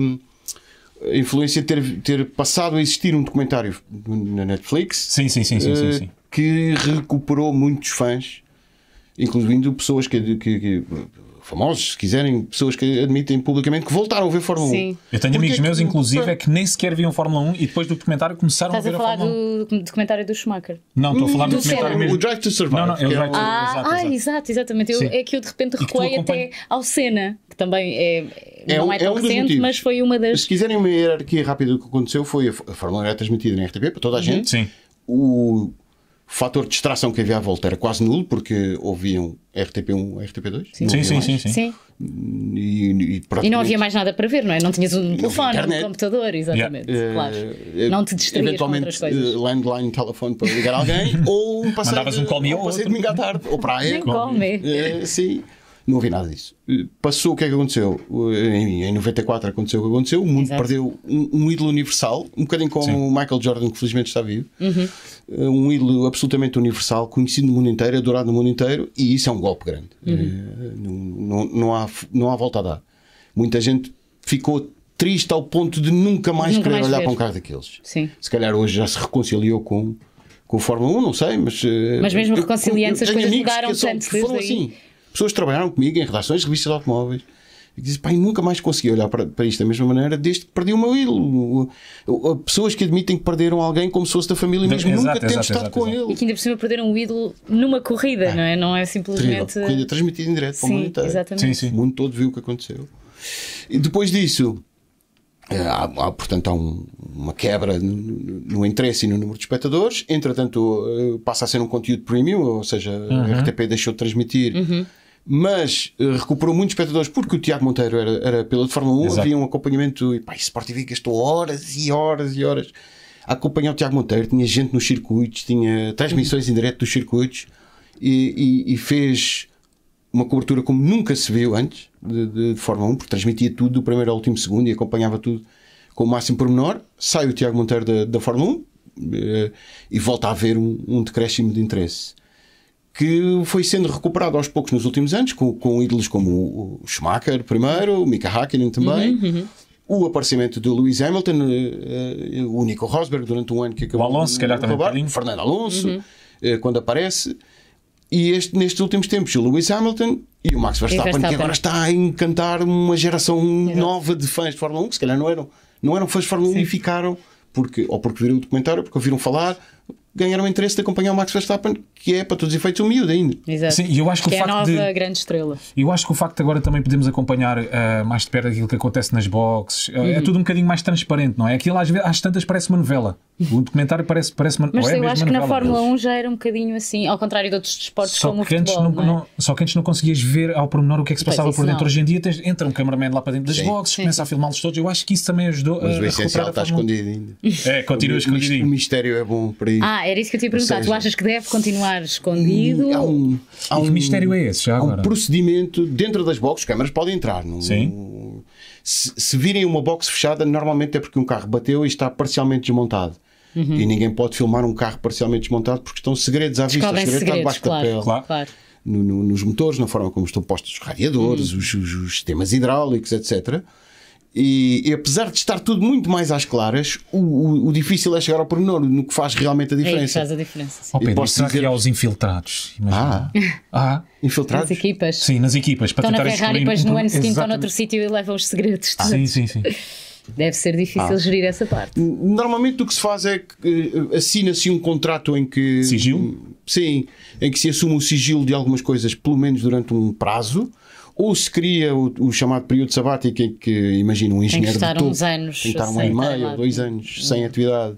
a influência de ter passado a existir um documentário na Netflix. Sim. Que recuperou muitos fãs, incluindo pessoas que famosos, se quiserem, pessoas que admitem publicamente que voltaram a ver Fórmula 1. Eu tenho amigos meus, inclusive, que nem sequer viam Fórmula 1 e depois do documentário começaram a ver a Fórmula 1. Estás a falar do documentário do Schumacher? Não, estou a falar do documentário mesmo. O Drive to Survive. Não, é o Drive to Exatamente. É que eu de repente recuei até ao Senna, que também não é tão recente, mas foi uma das... Se quiserem uma hierarquia rápida do que aconteceu, foi a Fórmula 1 era transmitida na RTP para toda a gente. Sim. O fator de distração que havia à volta era quase nulo, porque ouviam RTP1, RTP2. Sim. E não havia mais nada para ver, não é? Não tinhas um telefone, um computador, exatamente. Claro. Não te distraías com outras coisas. Landline, telefone para ligar alguém, ou um passeio mandavas um call me ou outro. De domingo à tarde, ou praia. Nem come. Sim. Não havia nada disso. Passou o que é que aconteceu? Em 94 aconteceu o que aconteceu. O mundo perdeu um ídolo universal, um bocadinho como o Michael Jordan, que felizmente está vivo. Um ídolo absolutamente universal, conhecido no mundo inteiro, adorado no mundo inteiro, e isso é um golpe grande. Não há volta a dar. Muita gente ficou triste ao ponto de nunca mais querer olhar para um carro daqueles. Sim. Se calhar hoje já se reconciliou com o Fórmula 1, não sei, mas mesmo reconciliando-se, as coisas mudaram tanto que foram desde aí. assim. Pessoas que trabalharam comigo em redações, revistas de automóveis, e dizem, pai, nunca mais consegui olhar para isto da mesma maneira desde que perdi o meu ídolo. Pessoas que admitem que perderam alguém como se fosse da família, mesmo nunca tendo estado com ele. E que ainda por cima perderam um ídolo numa corrida, não é? Não é simplesmente. Corrida transmitida em direto para o mundo inteiro. Exatamente. O mundo todo viu o que aconteceu. E depois disso, portanto, há uma quebra no interesse e no número de espectadores. Entretanto, passa a ser um conteúdo premium, ou seja, a RTP deixou de transmitir. Mas recuperou muitos espectadores porque o Tiago Monteiro era piloto de Fórmula 1. Exato. Havia um acompanhamento, e Sport TV gastou horas e horas e horas a acompanhar o Tiago Monteiro. Tinha gente nos circuitos, tinha transmissões em direto dos circuitos, e fez uma cobertura como nunca se viu antes de Fórmula 1, porque transmitia tudo do primeiro ao último segundo e acompanhava tudo com o máximo pormenor. Sai o Tiago Monteiro da Fórmula 1 e volta a haver um decréscimo de interesse, que foi sendo recuperado aos poucos nos últimos anos, com ídolos como o Schumacher primeiro, o Mika Häkkinen também, o aparecimento do Lewis Hamilton, o Nico Rosberg durante um ano que acabou, o Alonso, se calhar também, Fernando Alonso, quando aparece, e nestes últimos tempos o Lewis Hamilton e o Max Verstappen, que agora está a encantar uma geração nova de fãs de Fórmula 1, que se calhar não eram fãs de Fórmula 1 e ficaram porque viram o documentário, porque ouviram falar, ganharam o interesse de acompanhar o Max Verstappen, que é, para todos os efeitos, um miúdo ainda. Exato. Sim, eu acho que é a nova grande estrela. Eu acho que o facto de agora também podemos acompanhar mais de perto aquilo que acontece nas boxes, é tudo um bocadinho mais transparente, não é? Aquilo às tantas parece uma novela. O documentário parece uma Mas eu acho que na Fórmula deles. 1 já era um bocadinho assim, ao contrário de outros desportos Só como o que antes futebol. só que antes não conseguias ver ao pormenor o que é que se passava por dentro. Não. Hoje em dia entra um cameraman lá para dentro das boxes, começa a filmá-los todos. Eu acho que isso também ajudou Mas o a essencial recuperar está a Fórmula 1. escondido ainda. Continua escondido. O mistério é bom para isso. Era isso que eu te ia perguntar. Tu achas que deve continuar escondido? Há que mistério é esse já agora? Há um procedimento dentro das boxes, câmaras podem entrar. Sim. Se virem uma box fechada, normalmente é porque um carro bateu e está parcialmente desmontado. E ninguém pode filmar um carro parcialmente desmontado porque estão segredos à vista. Descobrem Está debaixo da pele. Claro. Nos motores, na forma como estão postos os radiadores, os sistemas hidráulicos, etc. E apesar de estar tudo muito mais às claras, o difícil é chegar ao pormenor, no que faz realmente a É diferença. isso que faz a diferença. Oh, Pedro, posso será que dizer- há os infiltrados? Imagina. Infiltrados? As equipas. Sim, nas equipas. Para Estão na tentar Ferrari e descobrir depois no ano seguinte estão Exatamente. noutro sítio e levam os segredos. Sim. Deve ser difícil gerir essa parte. Normalmente o que se faz é que assina-se um contrato em que... Sigilo? Sim, em que se assume o sigilo de algumas coisas, pelo menos durante um prazo, ou se cria o chamado período sabático em que, imagina, um engenheiro de estar topo uns anos tem que estar um sem ano e estar meio lá. ou 2 anos sem atividade,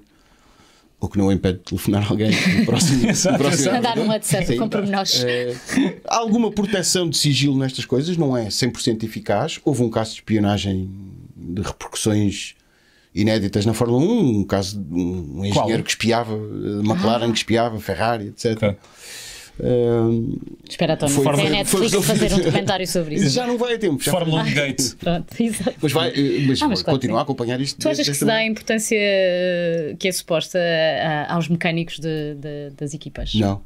o que não o impede de telefonar alguém no próximo, Exato, exato. Mandar um WhatsApp Sim, com pormenores. há alguma proteção de sigilo nestas coisas, não é 100% eficaz. Houve um caso de espionagem de repercussões inéditas na Fórmula 1, um caso de um engenheiro que espiava, McLaren que espiava, Ferrari, etc. Ok. Espera, António, Foi- tem a foi- Netflix foi fazer um resolvido. documentário sobre isso. Já não vai a tempo. Já Fórmula 1 Gate. Pronto, exato. mas vai mas vai claro continuar que a acompanhar isto. Tu achas que desta se dá a maneira? importância que é suposta aos mecânicos das equipas? Não.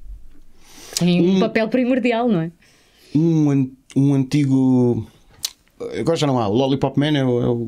Tem um papel primordial, não é? Um antigo. Agora já não há. O Lollipop Man é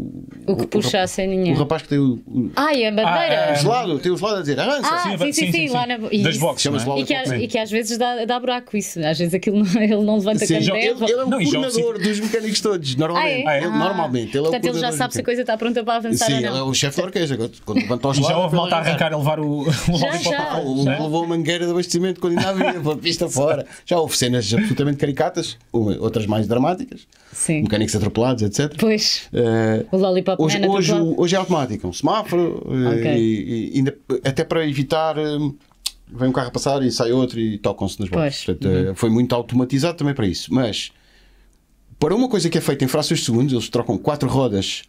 O que puxa a ceninha. o rapaz que tem o Ai, a bandeira! gelado, tem o gelado a dizer avança. Sim, lá na. Das isso. boxes, Chama-se não é? Lollipop. E que às vezes dá buraco isso. Às vezes aquilo ele não levanta Sim, candeia. ele é o Não, e já coordenador dos mecânicos todos, normalmente. Ah, é? Ele, normalmente. Ele é o Portanto, ele já coordenador sabe se a dos coisa está pronta para avançar Sim, ou ele é não. o chefe da orquestra. Quando levanta os E já gelados, houve malta a ele arrancar e levar o Lollipop já. à O frente, que levou a mangueira de abastecimento quando ainda havia, pela pista fora. Já houve cenas absolutamente caricatas, outras mais dramáticas, Sim. mecânicos atropelados, etc. Pois. Eh, O Lollipop hoje, Man hoje, atropelado. hoje é automático, um semáforo, Ok. e ainda, até para evitar. Vem um carro a passar e sai outro e tocam-se nas bolas. Pois. Portanto, foi muito automatizado também para isso. Mas para uma coisa que é feita em frações de segundos, eles trocam 4 rodas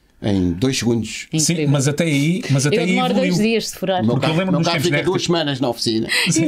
em 2 segundos. Sim, Incrível. mas até aí Eu demoro 2 evoluiu. dias de furar. O meu Porque eu carro, lembro-me meu dos carro tempos fica da 2 semanas na oficina.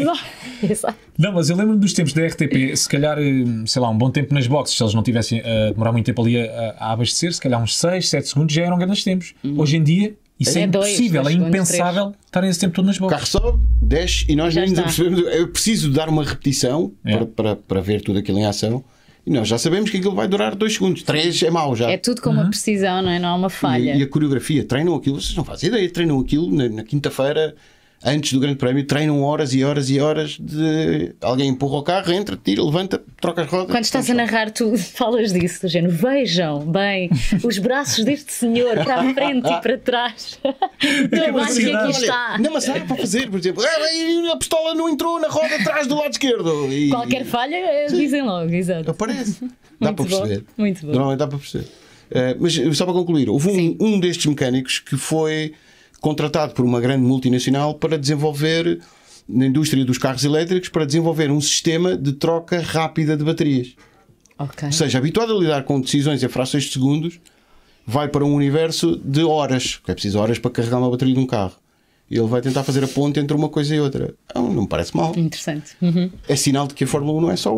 Exato. Não, mas eu lembro-me dos tempos da RTP, se calhar, sei lá, um bom tempo nas boxes, se eles não tivessem a demorar muito tempo ali a abastecer, se calhar uns 6, 7 segundos já eram grandes tempos. Hoje em dia, isso é É dois, impossível, dois é segundos, impensável estarem esse tempo todo nas O boxes. carro sobe, desce e nós Já nem nos está. apercebemos. É preciso dar uma repetição É. para ver tudo aquilo em ação. E nós já sabemos que aquilo vai durar 2 segundos. 3 é mau já. É tudo com uma precisão, não é? Não há uma falha. E a coreografia, treinam aquilo, vocês não fazem ideia, treinam aquilo na quinta-feira, antes do Grande Prémio, treinam horas e horas e horas de alguém empurra o carro, entra, tira, levanta, troca as rodas. Quando estás a narrar, tu falas disso, do género, vejam bem os braços deste senhor para a frente e para trás. Eu acho que aqui está. Não, mas dá para fazer, por exemplo, a pistola não entrou na roda atrás do lado esquerdo. E Qualquer falha, dizem logo, exato. aparece. Dá Muito para bom, perceber. muito bom. Normalmente dá para perceber. Mas só para concluir, houve um destes mecânicos que foi contratado por uma grande multinacional para desenvolver, na indústria dos carros elétricos, para desenvolver um sistema de troca rápida de baterias. Ok. Ou seja, habituado a lidar com decisões em frações de segundos, vai para um universo de horas, que é preciso horas para carregar uma bateria de um carro. E ele vai tentar fazer a ponte entre uma coisa e outra. Não me parece mal. Interessante. Uhum. É sinal de que a Fórmula 1 não é só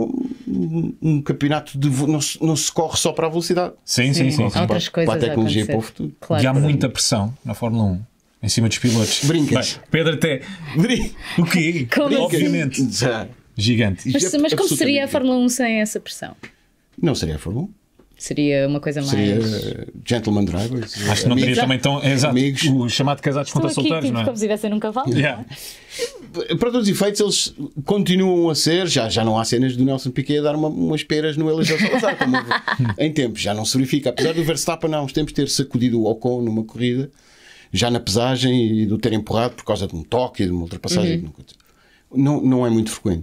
um campeonato de. Não se corre só para a velocidade. Sim. Há outras coisas para a tecnologia a e para o acontecer. futuro. Claro. E há muita pressão na Fórmula 1 em cima dos pilotos. Brincas. Bem, Pedro até. O quê? Como assim? Obviamente. Já. Gigante. Mas como seria a Absolutamente. Fórmula 1 sem essa pressão? Não seria a Fórmula 1. Seria uma coisa mais. Seria gentleman drivers. Acho que não teria amigos. também tão. Exato. Amigos. O chamado casados Estou contra aqui, solteiros, tipo, não é? como se estivessem num cavalo. Yeah. Para todos os efeitos, eles continuam a ser. Já não há cenas do Nelson Piquet a dar umas peras no Eliseu Salazar, como houve em tempos. Já não se verifica. Apesar do Verstappen há uns tempos ter sacudido o Ocon numa corrida, já na pesagem e do ter empurrado por causa de um toque e de uma ultrapassagem. Não é muito frequente.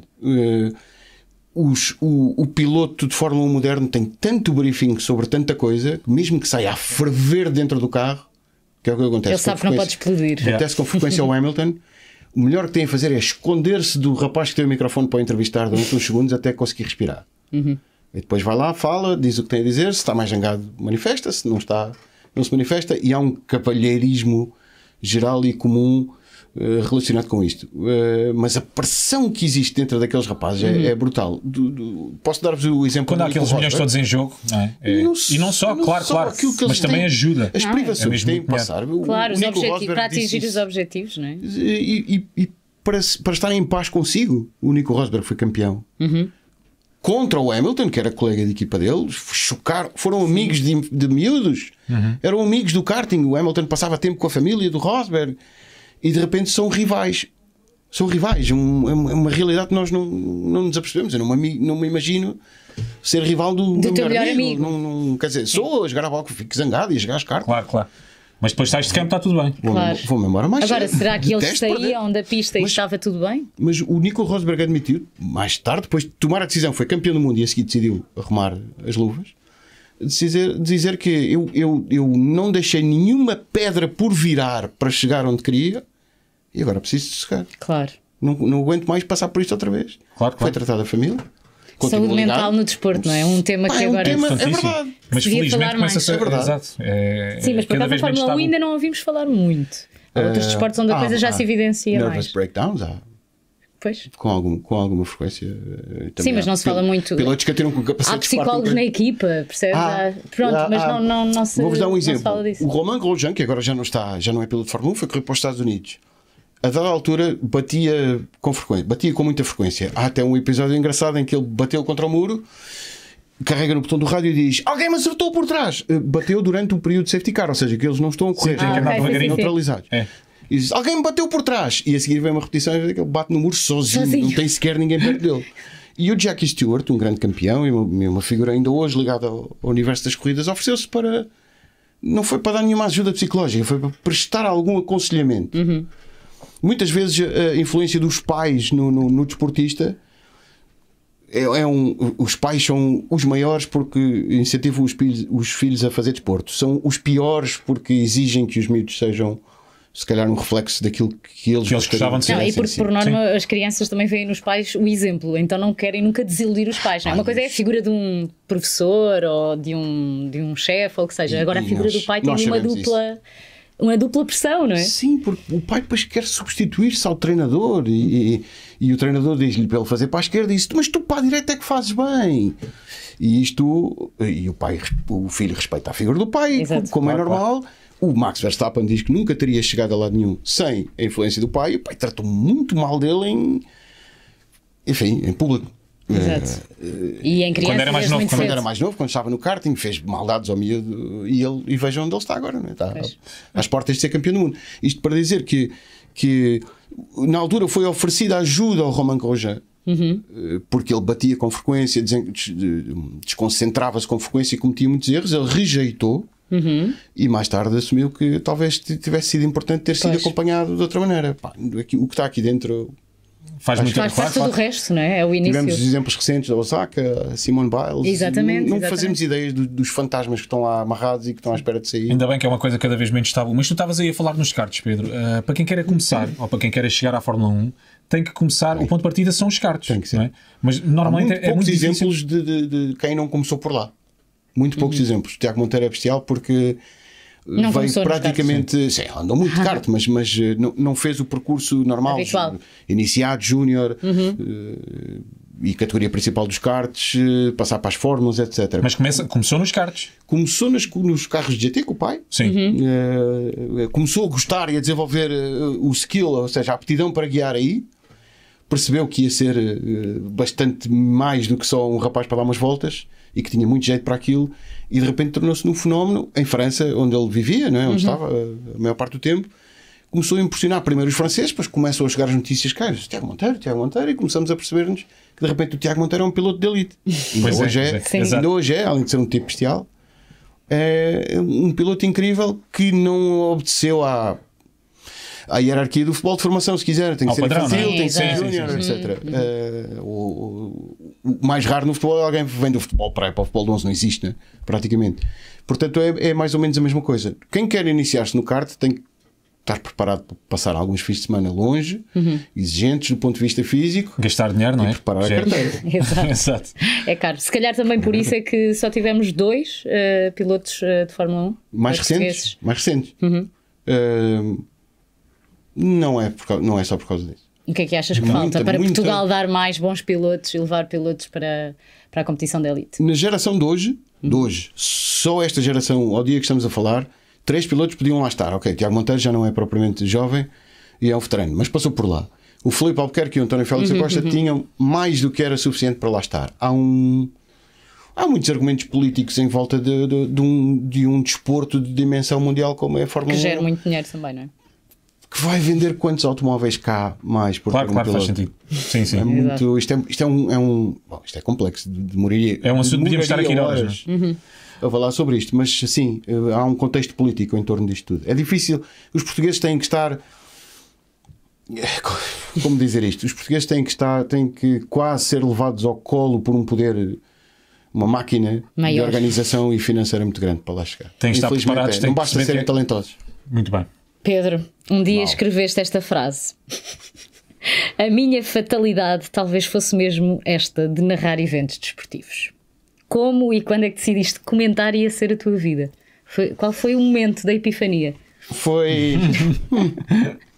O piloto de Fórmula 1 moderno tem tanto briefing sobre tanta coisa, que mesmo que saia a ferver dentro do carro, que é o que acontece. Ele sabe que não pode explodir. Acontece com frequência ao Hamilton. O melhor que tem a fazer é esconder-se do rapaz que tem o microfone para o entrevistar durante uns segundos até conseguir respirar. E depois vai lá, fala, diz o que tem a dizer. Se está mais zangado, manifesta-se. Não está, não se manifesta. E há um cavalheirismo geral e comum relacionado com isto. Mas a pressão que existe dentro daqueles rapazes é brutal. Posso dar-vos o exemplo Quando há do aqueles Nico milhões Rosberg? todos em jogo, não é? E não só, claro, aquilo que eles mas também têm, ajuda. As É privações mesmo têm muito que passar. Claro, O os Nico objetivos, Rosberg para disse atingir os isso. objetivos, não é? E para estar em paz consigo, o Nico Rosberg foi campeão contra o Hamilton, que era colega de equipa deles. Foram amigos de miúdos, eram amigos do karting. O Hamilton passava tempo com a família do Rosberg e de repente são rivais. São rivais, é uma realidade que nós não nos apercebemos. Eu não me imagino ser rival do meu teu melhor amigo. Não, quer dizer, sou a jogar a bola, fico zangado e a jogar as cartas. Claro. Mas depois sais de campo, está tudo bem. Claro. Vou-me embora mais Agora, cedo. será que eles Detesto perder. saíam da pista e Mas- estava tudo bem? Mas o Nico Rosberg admitiu, mais tarde, depois de tomar a decisão, foi campeão do mundo e a seguir decidiu arrumar as luvas, dizer que eu não deixei nenhuma pedra por virar para chegar onde queria e agora preciso de sossegar. Claro. Não aguento mais passar por isto outra vez. Claro. Foi tratado a família. Continuo Saúde mental ligado. no desporto, não é? Um tema Pá, que é um agora. tema- Importantíssimo. verdade. Mas Devia felizmente falar começa a mais. ser. É verdade. Exato. Sim, mas por cada acaso a vez menos Fórmula 1 tabu. ainda não ouvimos falar muito. Há outros desportos onde a coisa já se evidencia Nervous mais. breakdowns há. Pois. Com alguma frequência. Sim, mas não se fala muito. Pilotos que atiram com capacetes. Há psicólogos na equipa, percebes? Mas não se. Vou-vos dar um exemplo. Não se fala disso. O Romain Grosjean, que agora já não é piloto de Fórmula 1, foi correr para os Estados Unidos. A dada altura batia com muita frequência. Há até um episódio engraçado em que ele bateu contra o muro, carrega no botão do rádio e diz: alguém me acertou por trás. Bateu durante um período de safety car, ou seja, que eles não estão a correr, neutralizados. E diz: alguém me bateu por trás. E a seguir vem uma repetição em que ele bate no muro sozinho. Não tem sequer ninguém perto dele. E o Jackie Stewart, um grande campeão e uma figura ainda hoje ligada ao universo das corridas, ofereceu-se para. Não foi para dar nenhuma ajuda psicológica, foi para prestar algum aconselhamento. Muitas vezes a influência dos pais no desportista os pais são os maiores porque incentivam os filhos a fazer desporto. São os piores porque exigem que os miúdos sejam, se calhar, um reflexo daquilo que eles gostavam de ser. E porque, por norma, as crianças também veem nos pais o exemplo, então não querem nunca desiludir os pais. Não é? Uma coisa é a figura de um professor ou de um chefe ou o que seja. Agora a figura do pai tem uma dupla pressão, não é? Sim, porque o pai depois quer substituir-se ao treinador e o treinador diz-lhe para ele fazer para a esquerda e diz: mas tu para a direita é que fazes bem. E o filho respeita a figura do pai. Exato. Como é normal. Claro. O Max Verstappen diz que nunca teria chegado a lado nenhum sem a influência do pai. E o pai tratou muito mal dele em público. Exato. E em crianças, quando era mais novo, quando estava no karting, fez maldades ao miúdo e vejam onde ele está agora, não é? Está às portas de ser campeão do mundo. Isto para dizer que na altura foi oferecida ajuda ao Romain Grosjean, porque ele batia com frequência, desconcentrava-se com frequência e cometia muitos erros. Ele rejeitou e mais tarde assumiu que talvez tivesse sido importante ter sido acompanhado de outra maneira. O que está aqui dentro faz todo o resto, não é? É o início. Tivemos os exemplos recentes da Osaka, a Simone Biles. Exatamente. Não fazemos ideias dos fantasmas que estão lá amarrados e que estão à espera de sair. Ainda bem que é uma coisa cada vez menos estável. Mas tu estavas aí a falar nos karts, Pedro. Para quem queira começar ou para quem queira chegar à Fórmula 1, tem que começar. O ponto de partida são os karts. Tem que ser. Não é? Mas normalmente há poucos exemplos de quem não começou por lá. Muito poucos exemplos. O Tiago Monteiro é bestial porque veio praticamente. Sim, andou muito de kart, mas não fez o percurso normal. Iniciado, júnior e categoria principal dos karts, passar para as fórmulas, etc. Mas começou nos karts. Começou nos carros de GT com o pai. Sim. Começou a gostar e a desenvolver o skill, ou seja, a aptidão para guiar aí. Percebeu que ia ser bastante mais do que só um rapaz para dar umas voltas e que tinha muito jeito para aquilo, e de repente tornou-se num fenómeno em França, onde ele vivia, não é? Onde estava a maior parte do tempo. Começou a impressionar primeiro os franceses, depois começam a chegar as notícias: Tiago Monteiro, e começamos a perceber-nos que de repente o Tiago Monteiro é um piloto de elite. Ainda hoje é, além de ser um tipo bestial, é um piloto incrível que não obedeceu à hierarquia do futebol de formação, se quiser. Tem que ser infantil, tem que ser júnior, etc. O mais raro no futebol é alguém que vem do futebol para o futebol de 11, não existe, né? Praticamente. Portanto, é mais ou menos a mesma coisa. Quem quer iniciar-se no kart tem que estar preparado para passar alguns fins de semana longe, exigentes do ponto de vista físico, gastar dinheiro, não é? E preparar a carteira. Exato. É caro. Se calhar também por isso é que só tivemos 2 pilotos de Fórmula 1 mais recentes. Não é só por causa disso. O que é que achas que falta para Portugal dar mais bons pilotos e levar pilotos para a competição de elite? Na geração de hoje, só esta geração, ao dia que estamos a falar, 3 pilotos podiam lá estar. Ok, Tiago Monteiro já não é propriamente jovem e é um veterano, mas passou por lá. O Filipe Albuquerque e o António Félix da Costa tinham mais do que era suficiente para lá estar. Há muitos argumentos políticos em volta de um desporto de dimensão mundial como é a Fórmula 1. Que gera muito dinheiro também, não é? Que vai vender quantos automóveis cá mais por Claro, faz sentido. Sim. É muito, isto é complexo. Demoraria. É um assunto que podíamos estar aqui horas a falar sobre isto, mas sim, há um contexto político em torno disto tudo. É difícil. Os portugueses têm que estar. Como dizer isto? Os portugueses têm que quase ser levados ao colo por um poder, uma máquina de organização e financeira muito grande para lá chegar. Têm que estar preparados. Não basta serem talentosos. Muito bem. Pedro, um dia escreveste esta frase: a minha fatalidade talvez fosse mesmo esta de narrar eventos desportivos. Como e quando é que decidiste que comentar ia ser a tua vida? Qual foi o momento da epifania? Foi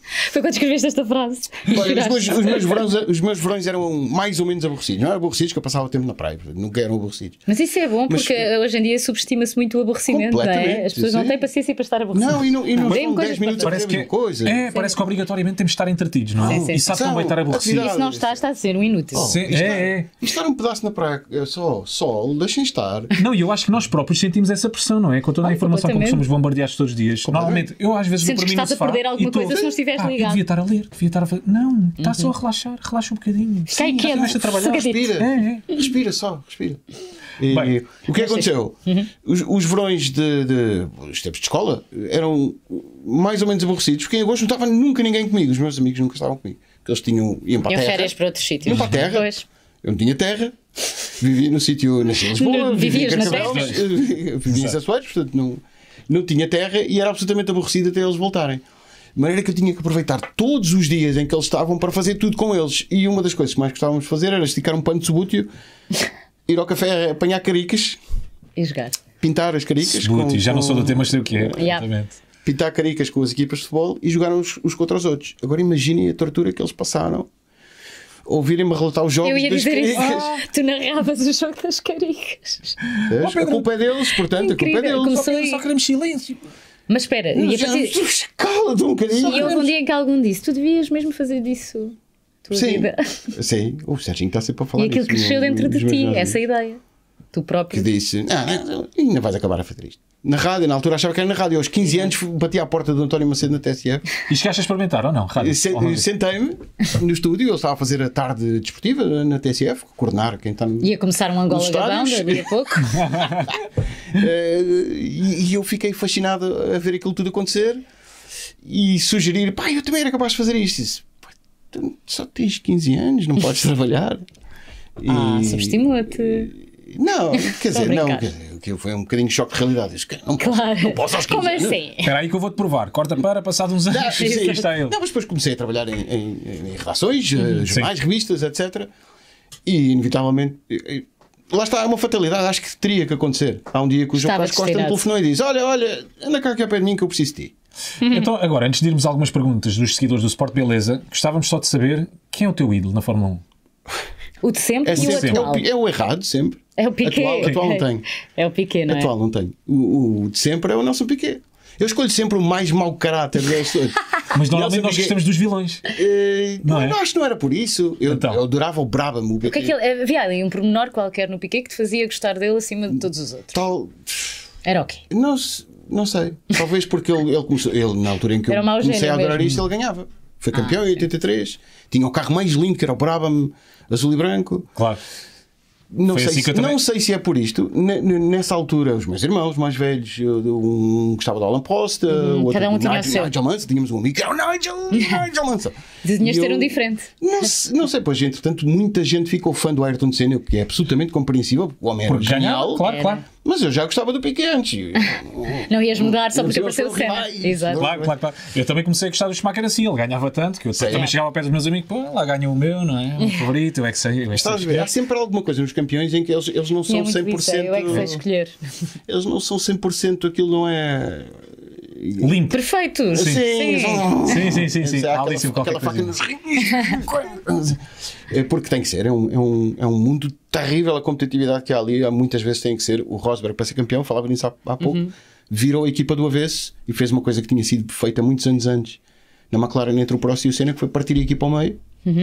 Foi quando escreveste esta frase. Olha, os meus verões eram mais ou menos aborrecidos. Não eram aborrecidos, que eu passava o tempo na praia. Nunca eram aborrecidos. Mas isso é bom, porque hoje em dia subestima-se muito o aborrecimento, não é? As pessoas não têm paciência para estar aborrecidas. Não, e não Deem são coisas 10 minutos a Parece fazer que, coisa. parece que obrigatoriamente temos de estar entretidos, não é? Sim, sim. E sabe São também estar aborrecido. atividades. E se não está a ser um inútil. Estar um pedaço na praia, só sol, deixem estar. Não, e eu acho que nós próprios sentimos essa pressão, não é? Com toda a informação com que somos bombardeados todos os dias. Normalmente, eu às vezes vou Sentes para que mim no estás a sofá perder alguma e tô, coisa se não estiveres eu ligado. devia estar a ler, devia estar a fazer. Não, está só a relaxar, relaxa um bocadinho. Fica aí Sim, quieto, estiveste a trabalhar. sossegadito. Respira. Respira só, respira. E Bem, o que aconteceu? Os verões os tempos de escola eram mais ou menos aborrecidos, porque em agosto não estava nunca ninguém comigo. Os meus amigos nunca estavam comigo. Porque eles iam para a Iam terra. férias para outros sítios. Iam para a terra. Pois. Eu não tinha terra. Vivia no sítio, nasci em Lisboa. Vivias vivia em na Carcavelos, vivia em Sassueiros, portanto não tinha terra e era absolutamente aborrecido até eles voltarem. De maneira que eu tinha que aproveitar todos os dias em que eles estavam para fazer tudo com eles. E uma das coisas que mais gostávamos de fazer era esticar um pano de subútil, ir ao café apanhar caricas, E jogar. pintar as caricas. já não sou do tema, mas sei o que é. Yeah. Exatamente. Pintar caricas com as equipas de futebol e jogar uns contra os outros. Agora imaginem a tortura que eles passaram. Ouvirem-me relatar os jogos Eu ia das dizer isso. caricas. Tu narravas o jogo das caricas. A culpa é deles, portanto, a culpa é Incrível. deles. Começou Só queremos silêncio. Mas espera, e a partir... Cala-te um bocadinho. E houve um dia em que algum disse: tu devias mesmo fazer disso. Tua Sim, vida. sim. O Serginho está sempre a falar E aquilo disso cresceu dentro de nos meus ti, jogos. essa ideia. Tu Que próprio. disse, ainda vais acabar a fazer isto. Na rádio, na altura achava que era na rádio. Aos 15 anos bati à porta do António Macedo na TSF. E chegaste a experimentar ou não? Rádio? Sentei-me no estúdio, ele estava a fazer a tarde desportiva na TSF, coordenar quem está no. Ia começar um Angola Nos Gabão estádios. dali a pouco. E eu fiquei fascinado a ver aquilo tudo acontecer e sugerir, pá, eu também era capaz de fazer isto. Disse, pá, tu só tens 15 anos, não podes trabalhar. Subestimou-te. Não, quer dizer, não, brincar. que foi um bocadinho de choque de realidade. Disse, não posso, Claro. não posso aos 15 Como anos. assim? Espera aí que eu vou-te provar. Corta para, passado uns anos. Sim, Aí está ele. Não, mas depois comecei a trabalhar em redações, jornais, revistas, etc. E inevitavelmente. Lá está, é uma fatalidade, acho que teria que acontecer. Há um dia que o João Estava Carlos Costa me destinado. telefonou e diz: Olha, anda cá aqui ao pé de mim que eu preciso de ti. Então, agora, antes de irmos a algumas perguntas dos seguidores do Sport Beleza, gostávamos só de saber quem é o teu ídolo na Fórmula 1. O de sempre e o sempre- atual. é o errado, sempre. É o Piquet. Atual não tenho. É o Piquet, não é? Atual não tenho. O de sempre é o Nelson Piquet. Eu escolho sempre o mais mau caráter deles todos. Mas normalmente nós Piquet. gostamos dos vilões. Não, Não é? acho que não era por isso. Eu Então. adorava o Brabham, o O que é Piquet. que ele... Havia ali um pormenor qualquer no Piquet que te fazia gostar dele acima de todos os outros. Tal. Era o quê? Não sei. Talvez porque ele começou. Ele, na altura em que eu Era mau comecei gênio a adorar mesmo. isto, ele ganhava. Foi campeão em 83. Tinha o carro mais lindo, que era o Brabham azul e branco. Claro. Não Foi sei, assim que eu também- não sei se é por isto. Nessa altura, os meus irmãos mais velhos, um gostava do Alan Prost, o outro cada um do tinha o seu. Nigel Mansell. Tínhamos um amigo que era o Nigel Mansell. Desenhas E ter eu- um diferente. Não sei, pois entretanto muita gente ficou fã do Ayrton Senna, o que é absolutamente compreensível, porque o homem era Porque ganhava, genial. claro, Era. claro. Mas eu já gostava do Piquet antes. Não ias mudar só porque Eles apareceu o foram Senna. rivais. Exato. Claro. Eu também comecei a gostar do Schumacher assim, ele ganhava tanto que eu também chegava ao pé dos meus amigos, pô, lá ganha o meu, não é? O favorito, eu é que sei. Eu é que sei Estás a ver? Há sempre alguma coisa nos campeões em que eles não E é são muito 100%. isso, eu é que sei escolher. Eles não são 100%, aquilo não é. limpo. Perfeito. Sim. Sim. Há ali sempre qualquer Aquela faca coisa. nos rins. É porque tem que ser. É um mundo terrível a competitividade que há ali. Há muitas vezes tem que ser. O Rosberg, para ser campeão, falava nisso há pouco, virou a equipa do avesso e fez uma coisa que tinha sido feita muitos anos antes na McLaren entre o Prost e o Senna, que foi partir a equipa ao meio.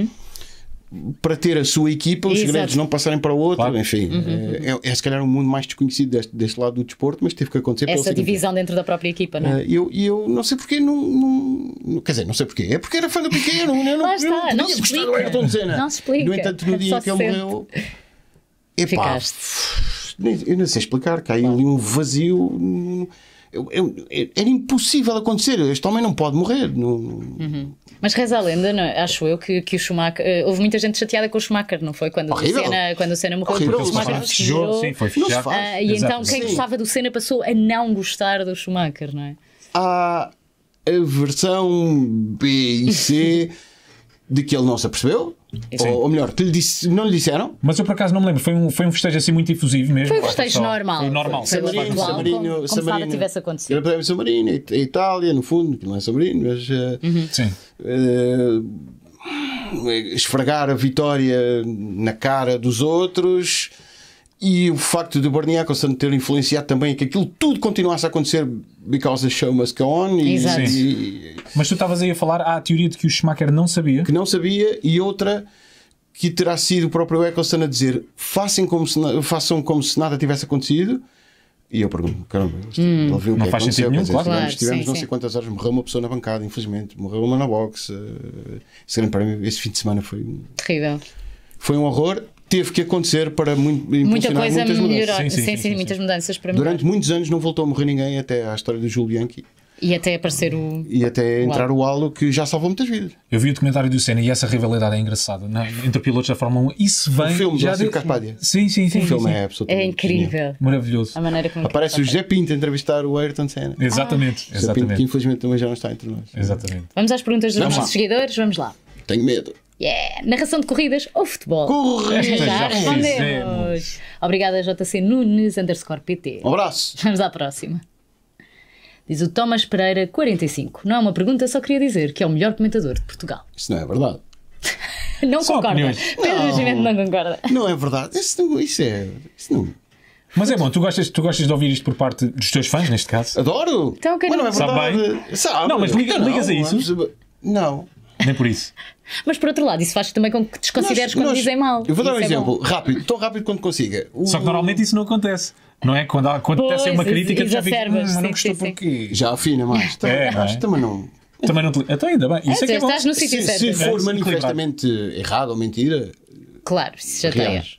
Para ter a sua equipa, os Exato. segredos não passarem para o outro, Claro. enfim, é se calhar um mundo mais desconhecido deste lado do desporto, mas teve que acontecer para ele Essa ser campeão. divisão dentro da própria equipa, não é? E eu não sei porque quer dizer, não sei porque, é porque era fã do Piquet, eu não Lá está, podia não se gostar do explica. Ayrton Senna. Não se explica. No entanto, no dia Só em que ele se sente. morreu, epá, Ficaste. eu não sei explicar, caiu ali um vazio. Era impossível acontecer. Este homem não pode morrer. Mas reza a lenda, não é? Acho eu, que o Schumacher. Houve muita gente chateada com o Schumacher, não foi? Quando Horrível. o Senna morreu, Horrível. porque o Porque Schumacher ele festejou. Sim, foi Não se fechado. faz. E então Exato. quem Sim. gostava do Senna passou a não gostar do Schumacher, não é? Há a versão B e C de que ele não se apercebeu, ou melhor, não lhe disseram. Mas eu por acaso não me lembro, foi um festejo assim muito efusivo mesmo. Foi um festejo normal. Foi normal. Foi igual, como se nada tivesse acontecido. Era para San Marino, a Itália, no fundo, que não é San Marino, mas Sim. Esfregar a vitória na cara dos outros. E o facto de Bernie Ecclestone ter influenciado também que aquilo tudo continuasse a acontecer because the show must go on. Exato. Mas tu estavas aí a falar, há a teoria de que o Schumacher não sabia. Que não sabia, e outra que terá sido o próprio Ecclestone a dizer façam como se nada tivesse acontecido. E eu pergunto, caramba, ele viu o que faz aconteceu. sentido nenhum, claro. Tivemos sim, não sei quantas horas, morreu uma pessoa na bancada, infelizmente, morreu uma na boxe. Esse grande prémio, esse fim de semana Terrível. foi um horror. Teve que acontecer para Muita coisa muitas mudanças. melhorar. Sim, muitas mudanças para melhorar. Durante muitos anos não voltou a morrer ninguém, até à história do Jules Bianchi. E até aparecer E até entrar o halo, que já salvou muitas vidas. Eu vi o documentário do Senna e essa rivalidade é engraçada entre pilotos da Fórmula 1. Isso vem. O filme do já Alcir Carpaglia. Sim. O filme é absolutamente é incrível. genial. Maravilhoso. A maneira como Aparece o José Pinto a entrevistar o Ayrton Senna. Exatamente. José Pinto, que Exatamente. infelizmente também já não está entre nós. Exatamente. Vamos às perguntas dos Vamos nossos lá. seguidores. Vamos lá. Tenho medo. Narração de corridas ou futebol? Corrida! Já respondemos. fizemos. Obrigada, JC Nunes _PT. Um abraço. Vamos à próxima. Diz o Thomas Pereira 45. Não é uma pergunta, só queria dizer que é o melhor comentador de Portugal. Isso não é verdade. Não Só concorda. opiniões. Pedro Nascimento não concorda. Não é verdade. Isso não. Mas é bom, tu gostas de ouvir isto por parte dos teus fãs, neste caso? Adoro! Então, mas não é Sabe verdade. Sabe? Não, mas ligas a isso? Não. Nem por isso. Mas por outro lado, isso faz também com que desconsideres quando dizem mal. Eu vou dar um Isso é exemplo, bom. rápido, tão rápido quanto consiga. Só que normalmente isso não acontece. Não é? Quando acontece uma Pois, crítica, tu já fica, exacerbas, mas não sim, gostou sim, sim. porque. Já afina mais. É, não é? Também não. Também não te. Então ainda bem. Isso é que é bom. Estás no sítio certo. Se for É, manifestamente errado ou mentira, Claro, isso já está. reage.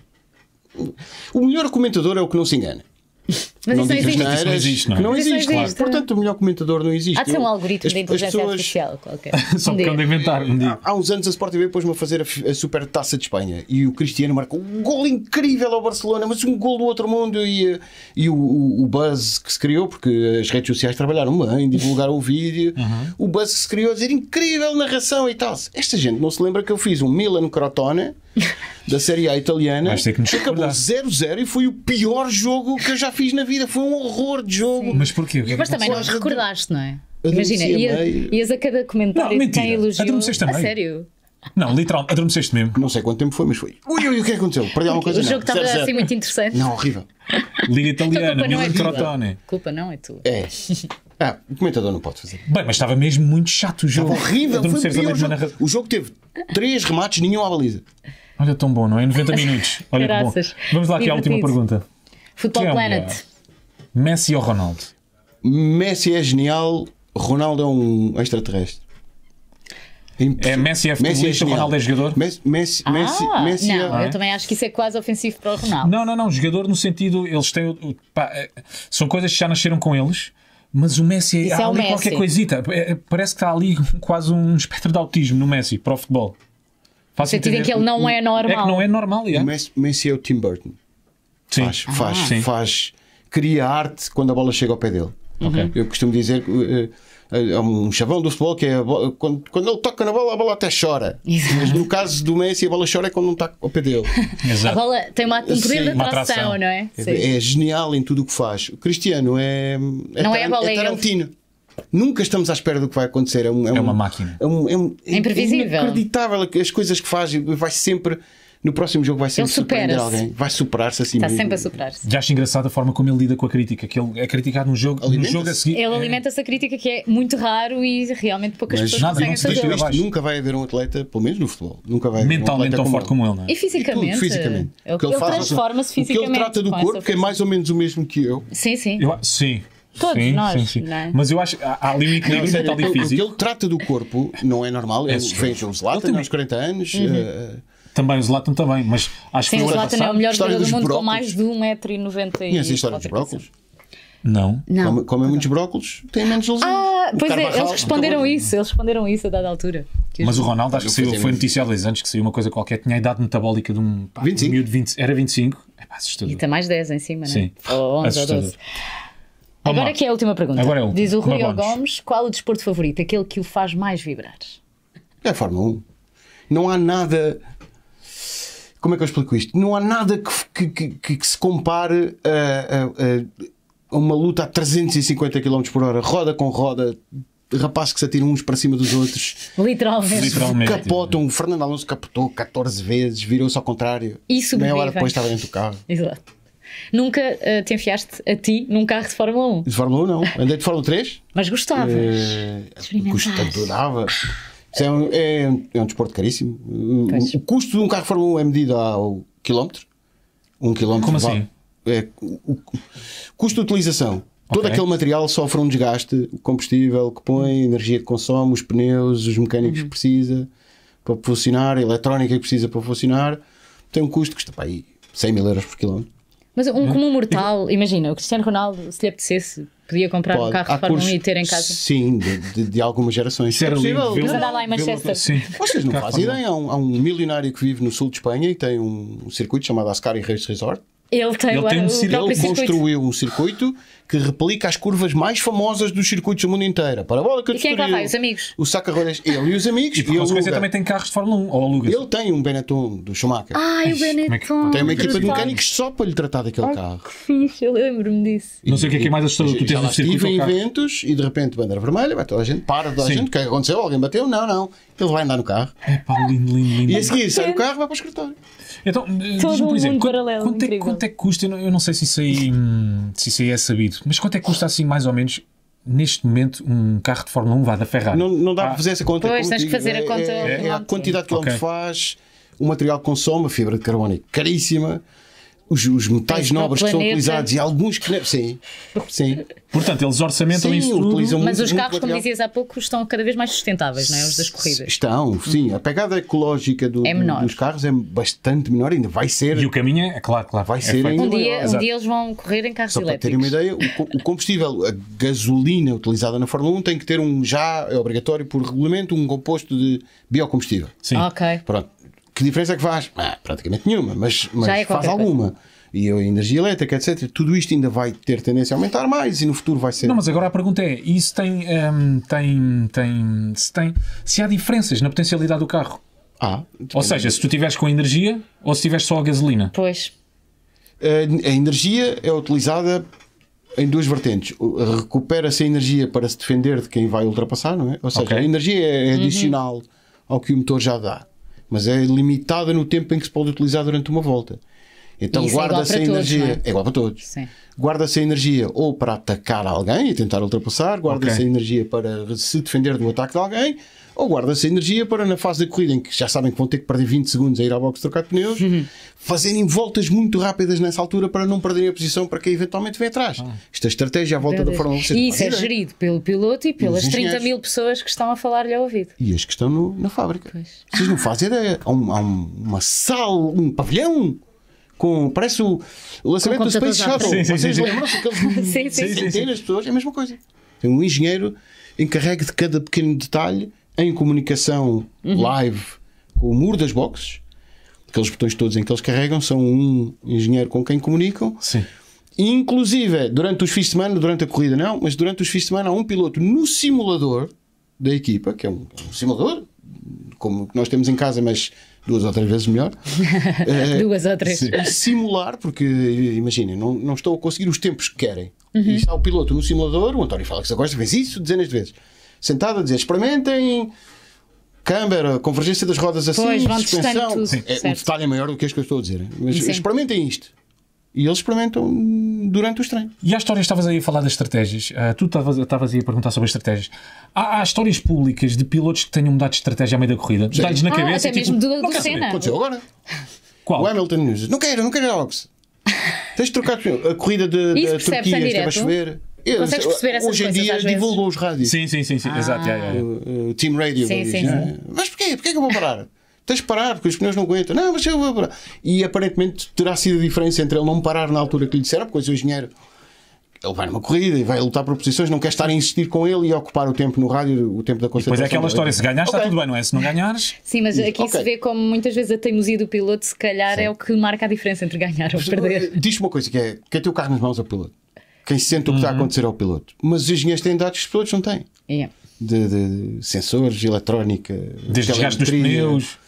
O melhor comentador é o que não se engana. Mas isso não diz existe. asneiras, Isso não existe, não é? que não Isso não existe, claro. existe. Portanto, o melhor comentador não existe. Há de ser um Eu- algoritmo as- de as inteligência pessoas- artificial qualquer. Só Um porque dia. ando a inventar. Um dia. Há uns anos a Sport TV pôs-me a fazer a Super Taça de Espanha e o Cristiano marcou um gol incrível ao Barcelona, mas um gol do outro mundo, e o buzz que se criou, porque as redes sociais trabalharam bem, divulgaram o vídeo, o buzz que se criou a dizer incrível narração e tal. Esta gente não se lembra que eu fiz um Milan Crotone da Série A italiana, Vais ter que nos acabou recordar. 0-0 e foi o pior jogo que eu já fiz na vida, foi um horror de jogo. Mas porquê? Mas também não os recordaste, não é? Adormeci Imagina, a meio. ias a cada comentário Não, que quem mentira. elogiou. Adormeceste a A meio. sério? Não, literalmente, adormeceste mesmo. Não sei quanto tempo foi, mas foi. Ui, o que aconteceu? Perdi alguma coisa? O Não. jogo estava 0-0. assim muito interessante. Não, horrível. Liga Então, Italiana, culpa não é Milan tua. Crotone. Culpa não é tua. É. O comentador não pode fazer. Bem, mas estava mesmo muito chato o jogo. Estava horrível. Foi o Adormeceste a pior meio de uma jogo. narração. O jogo teve 3 remates, nenhum à baliza. Olha, tão bom, não é? 90 minutos. Olha que bom. Graças. Vamos lá aqui à última Divertido. pergunta. Futebol Quem é o Planet. melhor? Messi ou Ronaldo? Messi é genial, Ronaldo é um extraterrestre. É Messi é futebolista, genial. Ronaldo é jogador? Messi Não, é... eu também acho que isso é quase ofensivo para o Ronaldo. Não, jogador no sentido, eles têm, são coisas que já nasceram com eles, mas o Messi Isso há é o ali Messi. qualquer coisita, parece que está ali quase um espectro de autismo no Messi, para o futebol. Faz No sentido em que ele não é normal. É que não é normal, é? Messi é o Tim Burton. Sim. Sim. Cria arte quando a bola chega ao pé dele. Eu costumo dizer que há um chavão do futebol que é quando ele toca na bola, a bola até chora. Exato. Mas no caso do Messi, a bola chora é quando não está ao pé dele. A Exato. bola tem um poder Sim, de uma atração, atração. não é? Sim. É genial em tudo o que faz. O Cristiano Não é a bola, é ele. Tarantino. Nunca estamos à espera do que vai acontecer. É uma máquina. É imprevisível. É inacreditável as coisas que faz. Vai sempre. No próximo jogo vai sempre Ele surpreender supera-se. alguém. Vai superar-se assim Está mesmo. sempre a superar-se. Já acho engraçado a forma como ele lida com a crítica, que ele é criticado no jogo a seguir. Ele alimenta-se a crítica que é muito raro e realmente poucas Mas pessoas nada, conseguem não se deixa fazer. de abaixo. nunca vai haver um atleta, pelo menos no futebol, nunca vai haver um mentalmente atleta tão forte como ele, não é? E fisicamente. Tudo, fisicamente. Ele, O que ele faz- transforma-se O que fisicamente. ele trata do com essa corpo, que é força. mais ou menos o mesmo que eu. Sim, sim. Sim. Todos sim, nós, sim. não é? Mas eu acho que há ali um equilíbrio Sério, mental e o que físico. ele trata do corpo não é normal. Ele fez um Zlatan Ele aos 40 anos. Também o Zlatan também, mas acho Sim, que o no ano Zlatan é o passado- melhor História jogador do dos mundo com brócolos. mais de 1,90m. Conhece a história dos brócolos? Não. Não. Come muitos brócolos, tem menos lesões. O Pois é, Carvajal eles responderam acabou- isso. Eles responderam isso a dada altura. Que Mas os- o Ronaldo, acho que Eu saiu, fazia foi mesmo. noticiado há 2 anos que saiu uma coisa qualquer, tinha a idade metabólica de um 25. miúdo de 20, era 25. É pá, assustador. E tem mais 10 em cima, Sim. não é? Ou 11 ou Assustador. 12. Vamos Agora lá. que é a última pergunta. Agora é a última. Diz o Rui Vamos. Gomes: qual o desporto favorito? Aquele que o faz mais vibrar? É a Fórmula 1. Não há nada. Como é que eu explico isto? Não há nada que se compare a uma luta a 350 km por hora, roda com roda, rapazes que se atiram uns para cima dos outros. Literalmente. Capotam. O Fernando Alonso capotou 14 vezes, virou-se ao contrário. E sobrevivem. Meia hora depois estava dentro do carro. Exato. Nunca te enfiaste a ti num carro de Fórmula 1? De Fórmula 1 não. Andei de Fórmula 3. Mas gostavas? Adorava. Isso é um desporto caríssimo. O custo de um carro de Fórmula 1 é medido ao quilómetro. 1 quilómetro. Como assim? É o custo de utilização. Todo aquele material sofre um desgaste. O combustível que põe, a energia que consome, os pneus, os mecânicos que precisa para funcionar, a eletrónica que precisa para funcionar. Tem um custo que custa para aí 100 mil euros por quilómetro. Mas um comum mortal, imagina, o Cristiano Ronaldo, se lhe apetecesse, podia comprar um carro de Fórmula 1 e ter em casa. Sim, de algumas gerações. Isso era lindo. Mas andar lá em Manchester. Sim. Vocês não fazem ideia. Há um milionário que vive no sul de Espanha e tem um circuito chamado Ascari Race Resort. Ele tem o próprio Ele circuito. construiu um circuito que replica as curvas mais famosas dos circuitos do mundo inteiro. A parabólica de E quem é que lá vai? Os amigos? O Sacarrolhas, ele e os amigos. E por consequência também tem carros de Fórmula 1 ou alugas? Ele tem um Benetton do Schumacher. Ai, o Benetton. Tem uma equipa de brutal. mecânicos só para lhe tratar daquele carro. Que fixe, eu lembro-me disso. Não sei o que é mais assustador. Tu Já tens lá um circuito estive em ao carro. eventos e de repente bandeira vermelha, vai toda a gente, para toda a gente. O que é que aconteceu? Alguém bateu? Não. Ele vai andar no carro. É pá, lindo. E a seguir sai do carro e vai para o escritório. Então, diz-me, por exemplo, quanto é que custa? Eu não sei se isso aí é sabido, mas quanto é que custa assim, mais ou menos, neste momento, um carro de Fórmula 1 vá da Ferrari? Não dá para fazer essa conta. Pois, tens que fazer a conta. É a quantidade de quilómetros faz, o material que consome, a fibra de carbono é caríssima, os metais nobres que são utilizados e alguns que. Sim. Portanto, eles orçamentam Sim, isso tudo. utilizam Mas os muito carros, como material. dizias há pouco, estão cada vez mais sustentáveis, não é? Os das corridas. Estão, sim. A pegada ecológica dos carros é bastante menor, ainda vai ser. E o caminho é claro. Vai ser feito. ainda Um maior. dia eles vão correr em carros Só para terem elétricos. uma ideia, o combustível, a gasolina utilizada na Fórmula 1 tem que ter é obrigatório por regulamento, um composto de biocombustível. Sim. Ok. Pronto. Que diferença é que faz? Praticamente nenhuma, mas Já é faz qualquer alguma. E a energia elétrica, etc. Tudo isto ainda vai ter tendência a aumentar mais e no futuro vai ser. Não, mas agora a pergunta é: isso se há diferenças na potencialidade do carro? Ou seja, se tu tiveres com energia ou se tiveres só a gasolina? Pois. A energia é utilizada em duas vertentes. Recupera-se a energia para se defender de quem vai ultrapassar, não é? Ou seja, a energia é adicional ao que o motor já dá, mas é limitada no tempo em que se pode utilizar durante uma volta. Então guarda-se a energia. É igual para todos. Sim. Guarda-se a energia ou para atacar alguém e tentar ultrapassar, guarda-se a energia para se defender do ataque de alguém, ou guarda-se a energia para, na fase da corrida, em que já sabem que vão ter que perder 20 segundos a ir à boxe trocar de pneus, fazerem voltas muito rápidas nessa altura para não perderem a posição para quem eventualmente vem atrás. Esta estratégia à volta da Fórmula 1. E isso é gerido pelo piloto e pelas 30 engenheiros. mil pessoas que estão a falar-lhe ao ouvido. E as que estão na fábrica. Pois. Vocês não fazem ideia. Há uma sala, um pavilhão. Parece o lançamento do Space Shuttle. Vocês lembram-se aqueles centenas de pessoas? É a mesma coisa. Tem um engenheiro encarregue de cada pequeno detalhe em comunicação live com o muro das boxes. Aqueles botões todos em que eles carregam são um engenheiro com quem comunicam. Sim. Inclusive, durante os fins de semana, durante a corrida não, mas durante os fins de semana há um piloto no simulador da equipa, que é um simulador, como o que nós temos em casa, mas 2 ou 3 vezes melhor. 2 ou 3. Simular, porque imaginem, não estão a conseguir os tempos que querem. E está o piloto no simulador, o António Félix Acosta fez isso dezenas de vezes, sentado a dizer: experimentem câmara, convergência das rodas assim, pois, suspensão. O detalhe é maior do que este que eu estou a dizer, mas experimentem isto. E eles experimentam durante os treinos. E há histórias, estavas aí a falar das estratégias. Tu estavas aí a perguntar sobre as estratégias. Há histórias públicas de pilotos que tenham mudado de estratégia à meio da corrida? Dá-lhes na cabeça. Até mesmo do Senna. Aconteceu agora. Qual? O Hamilton diz: não quero ir ao boxe. Tens de trocar a corrida da Turquia, esteve a chover. Consegues perceber essas hoje em coisas, dia às vezes? divulgam os rádios. Sim, exato. O Team Radio. Sim. Mas porquê? Porquê que eu vou parar? Tens de parar porque os pneus não aguentam. Não, mas eu vou parar. E aparentemente terá sido a diferença entre ele não parar na altura que lhe disseram, porque o engenheiro, ele vai numa corrida e vai lutar por posições, não quer estar a insistir com ele e ocupar o tempo no rádio, o tempo da concentração. Pois é aquela história, se ganhares está tudo bem, não é? Se não ganhares... Sim, mas aqui se vê como muitas vezes a teimosia do piloto, se calhar é o que marca a diferença entre ganhar ou perder. Diz-me uma coisa, que é: quem tem o carro nas mãos é o piloto. Quem sente o que está a acontecer é o piloto. Mas os engenheiros têm dados que os pilotos não têm. De sensores, eletrónica, desde desgaste dos pneus.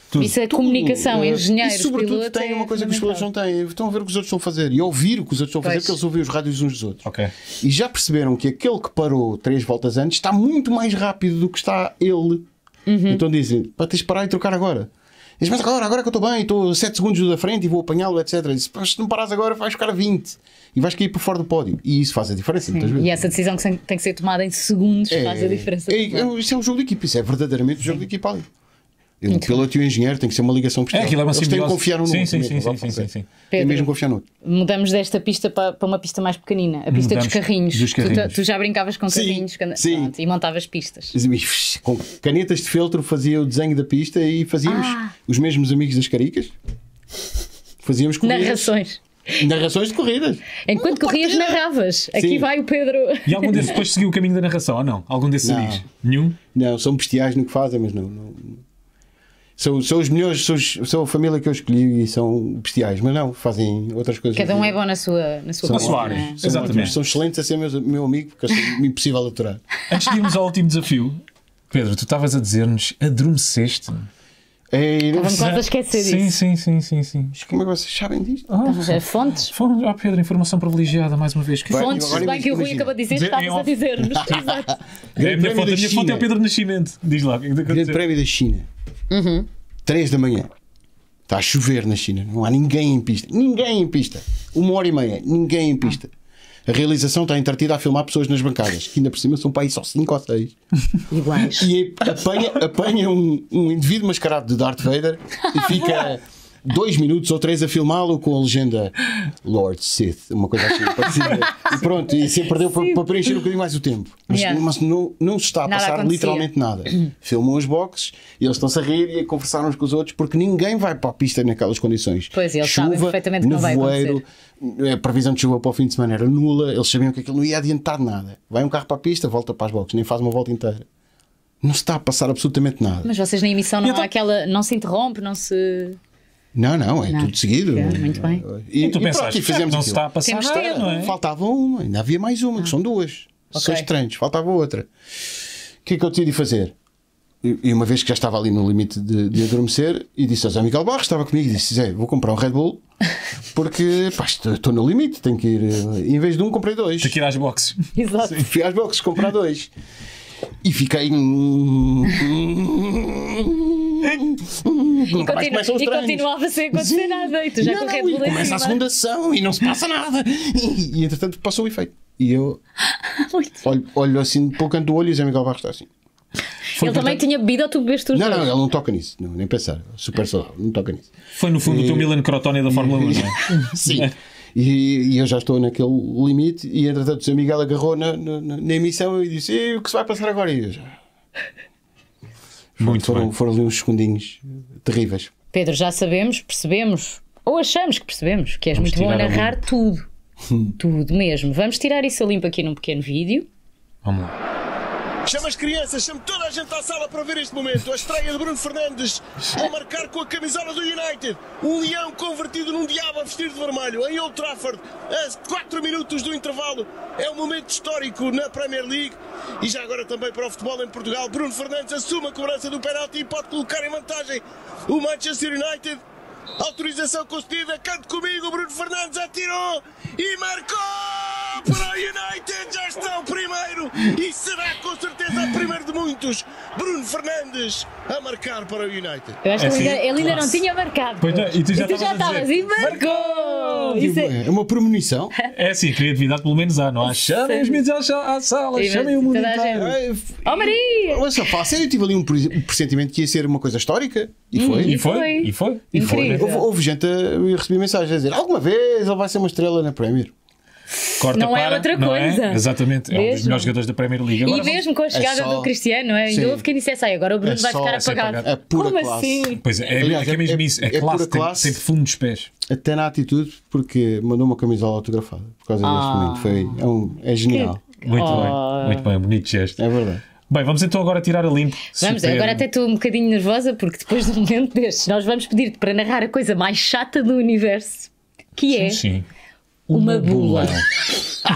Isso é comunicação, engenheiros, E sobretudo pilotos, tem é uma coisa que os pilotos não têm. Estão a ver o que os outros estão a fazer e a ouvir o que os outros estão a fazer, Pois. porque eles ouvem os rádios uns dos outros. Ok. E já perceberam que aquele que parou 3 voltas antes está muito mais rápido do que está ele. Então dizem, pá, tens de parar e trocar agora. Diz, mas agora que eu estou bem, estou a 7 segundos da frente e vou apanhá-lo, etc. Diz, pá, se não parares agora vais ficar a 20 e vais cair para fora do pódio. E isso faz a diferença muitas vezes. E essa decisão que tem que ser tomada em segundos faz a diferença. Isso é um jogo de equipa, isso é verdadeiramente um jogo de equipa ali. O piloto e o engenheiro tem que ser uma ligação especial. Aquilo é uma Eles têm que simbiose. confiar um no Sim, outro. sim, mesmo, sim, vá sim, para sim, a sim. Tem mesmo confiar no outro. Mudamos desta pista para uma pista mais pequenina, a pista dos Mudamos carrinhos. dos carrinhos. Tu já brincavas com Sim, carrinhos sim. pronto, e montavas pistas. Com canetas de feltro fazia o desenho da pista e fazíamos os mesmos amigos das caricas. Fazíamos corridas. Narrações de corridas. Enquanto corrias, narravas. Aqui Sim. vai o Pedro. E algum desses depois seguiu o caminho da narração ou não? Algum desses Não. amigos? Nenhum? Não, são bestiais no que fazem, mas não. São os melhores, são a família que eu escolhi e são bestiais, mas não, fazem outras coisas. Cada um é bom na sua Na sua parte, área. não é? Exatamente. São excelentes a ser meu amigo, porque eu sou impossível a aturar. Antes de irmos ao último desafio, Pedro, tu estavas a dizer-nos adormeceste. Estava-me quase a esquecer disso. Sim. Como é que vocês sabem disto? Fontes? Pedro, informação privilegiada, mais uma vez. Vai. Fontes, agora bem que o Rui imagina. acabou de dizer, estavas a dizer-nos. Exato. É a minha fonte, Prémio da é o China. Pedro Nascimento. Diz lá o que é que Grande aconteceu. Prémio da China. 3 da manhã. Está a chover na China. Não há ninguém em pista. Ninguém em pista. 1h30. Ninguém em pista. A realização está entretida a filmar pessoas nas bancadas, que ainda por cima são para aí só 5 ou 6. Iguais. E apanha um indivíduo mascarado de Darth Vader e fica 2 minutos ou 3 a filmá-lo com a legenda Lord Sith, uma coisa assim parecida. E pronto, e se perdeu para preencher um bocadinho mais o tempo. Mas, Yeah. mas não se está a Nada passar acontecia. literalmente nada. Filmam os boxes e eles estão-se a rir e a conversar uns com os outros porque ninguém vai para a pista naquelas condições. Pois, eles sabem perfeitamente que não vai nevoeiro, a previsão de chuva para o fim de semana era nula, eles sabiam que aquilo não ia adiantar nada. Vai um carro para a pista, volta para as boxes, nem faz uma volta inteira. Não se está a passar absolutamente nada. Mas vocês na emissão não Então- há aquela. Não se interrompe, não se. Não, é Não. tudo seguido. É, muito bem. E tu pronto, pensaste, e fizemos não se está a passar Temos nada, tempo. não é? Faltava uma, ainda havia mais uma, que são 2. Ok. 6 treinos, faltava outra. O que é que eu decidi fazer? E uma vez que já estava ali no limite de adormecer, e disse ao Zé Miguel Barros, estava comigo, e disse: Zé, vou comprar um Red Bull, porque pá, estou no limite, tenho que ir. Em vez de um, comprei 2. Tem que ir às boxes. Exato. Fui às boxes comprar 2. E fiquei. Nunca mais começam os E treinos. continuava sem acontecer nada. E tu já Não, com o Red não, e Bull em começa a cima. segunda sessão e não se passa nada. E entretanto passou o efeito. E eu olho assim pelo canto do olho e o Zé Miguel Barros está assim. Ele também tinha bebido ou tu bebeste os Não, dois? ele não toca nisso. Não, nem pensar. Super saudável. Não toca nisso. Foi no fundo o teu Milan Crotone da Fórmula 1, não é? Sim. E eu já estou naquele limite. E entretanto o Zé Miguel agarrou na emissão e disse: e o que se vai passar agora? E eu já. Muito bem. Foram ali uns segundinhos terríveis. Pedro, já sabemos, percebemos, ou achamos que percebemos, que és Vamos muito bom a tirar a narrar tudo. Tudo mesmo. Vamos tirar isso a limpo aqui num pequeno vídeo. Vamos lá. Chama as crianças, chama toda a gente à sala para ver este momento. A estreia de Bruno Fernandes a marcar com a camisola do United. Um leão convertido num diabo a vestir de vermelho em Old Trafford. A 4 minutos do intervalo. É um momento histórico na Premier League. E já agora também para o futebol em Portugal. Bruno Fernandes assume a cobrança do penalti e pode colocar em vantagem o Manchester United. Autorização concedida, cante comigo, Bruno Fernandes atirou e marcou para o United, já está o primeiro e será com certeza o primeiro de muitos. Bruno Fernandes a marcar para o United. Eu acho É que assim, ele ainda não classe. tinha marcado. Pois não, e tu já estavas a estavas dizer, e marcou! Isso é... É uma premonição. É assim, criatividade pelo menos há, não há? Chamem os miúdos à sala, Sim, chamem o mundo toda a inteiro. Oh Maria! Olha só, fala sério, eu tive ali um pressentimento que ia ser uma coisa histórica. E foi. E foi. Incrível. Houve gente eu recebi mensagens a dizer: alguma vez ele vai ser uma estrela na Premier. Corta Não é para, outra não coisa. É? Exatamente. É um dos Mesmo. melhores jogadores da Premier League. Agora E mesmo com a chegada só- do Cristiano, não é? Ainda Sim. houve quem dissesse: agora o Bruno vai só- ficar vai ser apagado. apagado. É pura Como classe. assim? Pois é, Aliás, é mesmo isso. É é classe, pura classe. tem fundo dos pés. Até na atitude, porque mandou uma camisola autografada por causa deste momento. É genial. Muito bem, bonito gesto. É verdade. Bem, vamos então agora tirar a limpo. Vamos, Super- agora até estou um bocadinho nervosa porque depois de um momento destes nós vamos pedir-te para narrar a coisa mais chata do universo, que é Sim. uma bula.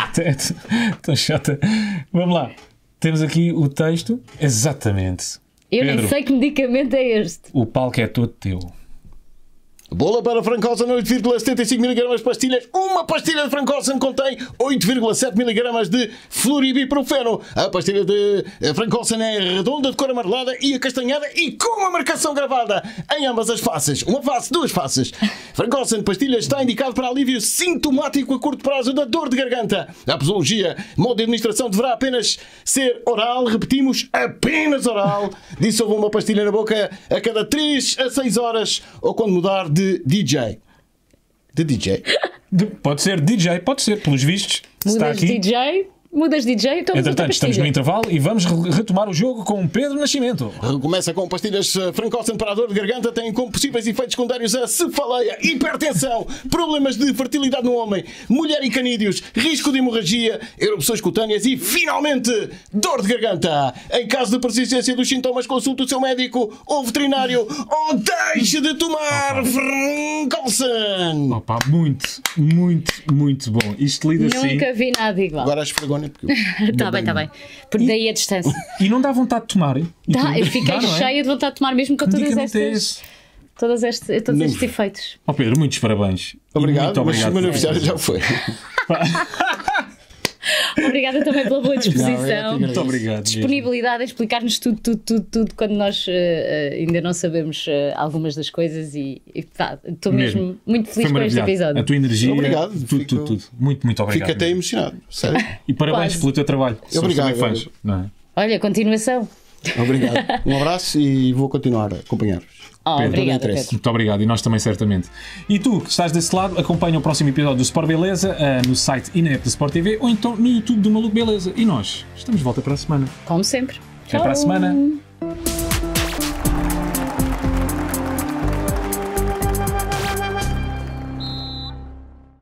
Tão chata. Vamos lá. Temos aqui o texto. Exatamente. Eu nem Pedro. sei que medicamento é este. O palco é todo teu. Bola para Francosen, 8,75 mg de pastilhas. Uma pastilha de Francosen contém 8,7 mg de floribiprofeno. A pastilha de Francosen é redonda, de cor amarelada e acastanhada e com uma marcação gravada em ambas as faces. Uma face, duas faces. Francosen pastilhas está indicado para alívio sintomático a curto prazo da dor de garganta. A posologia, modo de administração deverá apenas ser oral. Repetimos, apenas oral. Dissolva uma pastilha na boca a cada 3 a 6 horas ou quando mudar de DJ. De DJ? Pode ser DJ, pode ser, pelos vistos. Se está Mudas aqui. DJ, mudas DJ, então Entretanto, estamos no intervalo e vamos retomar o jogo com Pedro Nascimento. Começa com pastilhas Francosen para a dor de garganta. Tem como possíveis efeitos secundários a cefaleia, hipertensão, problemas de fertilidade no homem, mulher e canídeos, risco de hemorragia, erupções cutâneas e, finalmente, dor de garganta. Em caso de persistência dos sintomas, consulte o seu médico ou veterinário ou deixe de tomar Francosen. Opa, muito bom. Isto lida assim. Nunca vi nada igual. Agora esfregona porque Está bem, está bem. Porque daí a distância. E não dá vontade de tomar, hein? Dá, eu fiquei Dá, não é? cheia de vontade de tomar mesmo com Que todas medicamento é estas, esse? todos estes efeitos. Ó Pedro, muitos parabéns. E Obrigado, muito mas o obrigado. meu aniversário já foi. Obrigada também pela boa disposição. Muito obrigado. Disponibilidade a explicar-nos tudo quando nós ainda não sabemos algumas das coisas e pá, estou mesmo muito feliz Foi com este maravilhado. episódio. A tua energia, Obrigado. tudo. Muito obrigado. Fico até emocionado. Sério. E parabéns Quase. pelo teu trabalho. Somos Obrigado. também fãs, não é? Olha, continuação. Obrigado. Um abraço e vou continuar a acompanhar-vos. Obrigada, interesse. Pedro. Muito obrigado e nós também certamente. E tu, que estás desse lado, acompanha o próximo episódio do Sport Beleza no site e na app da Sport TV ou então no YouTube do Maluco Beleza. E nós estamos de volta para a semana. Como sempre. Até para a semana.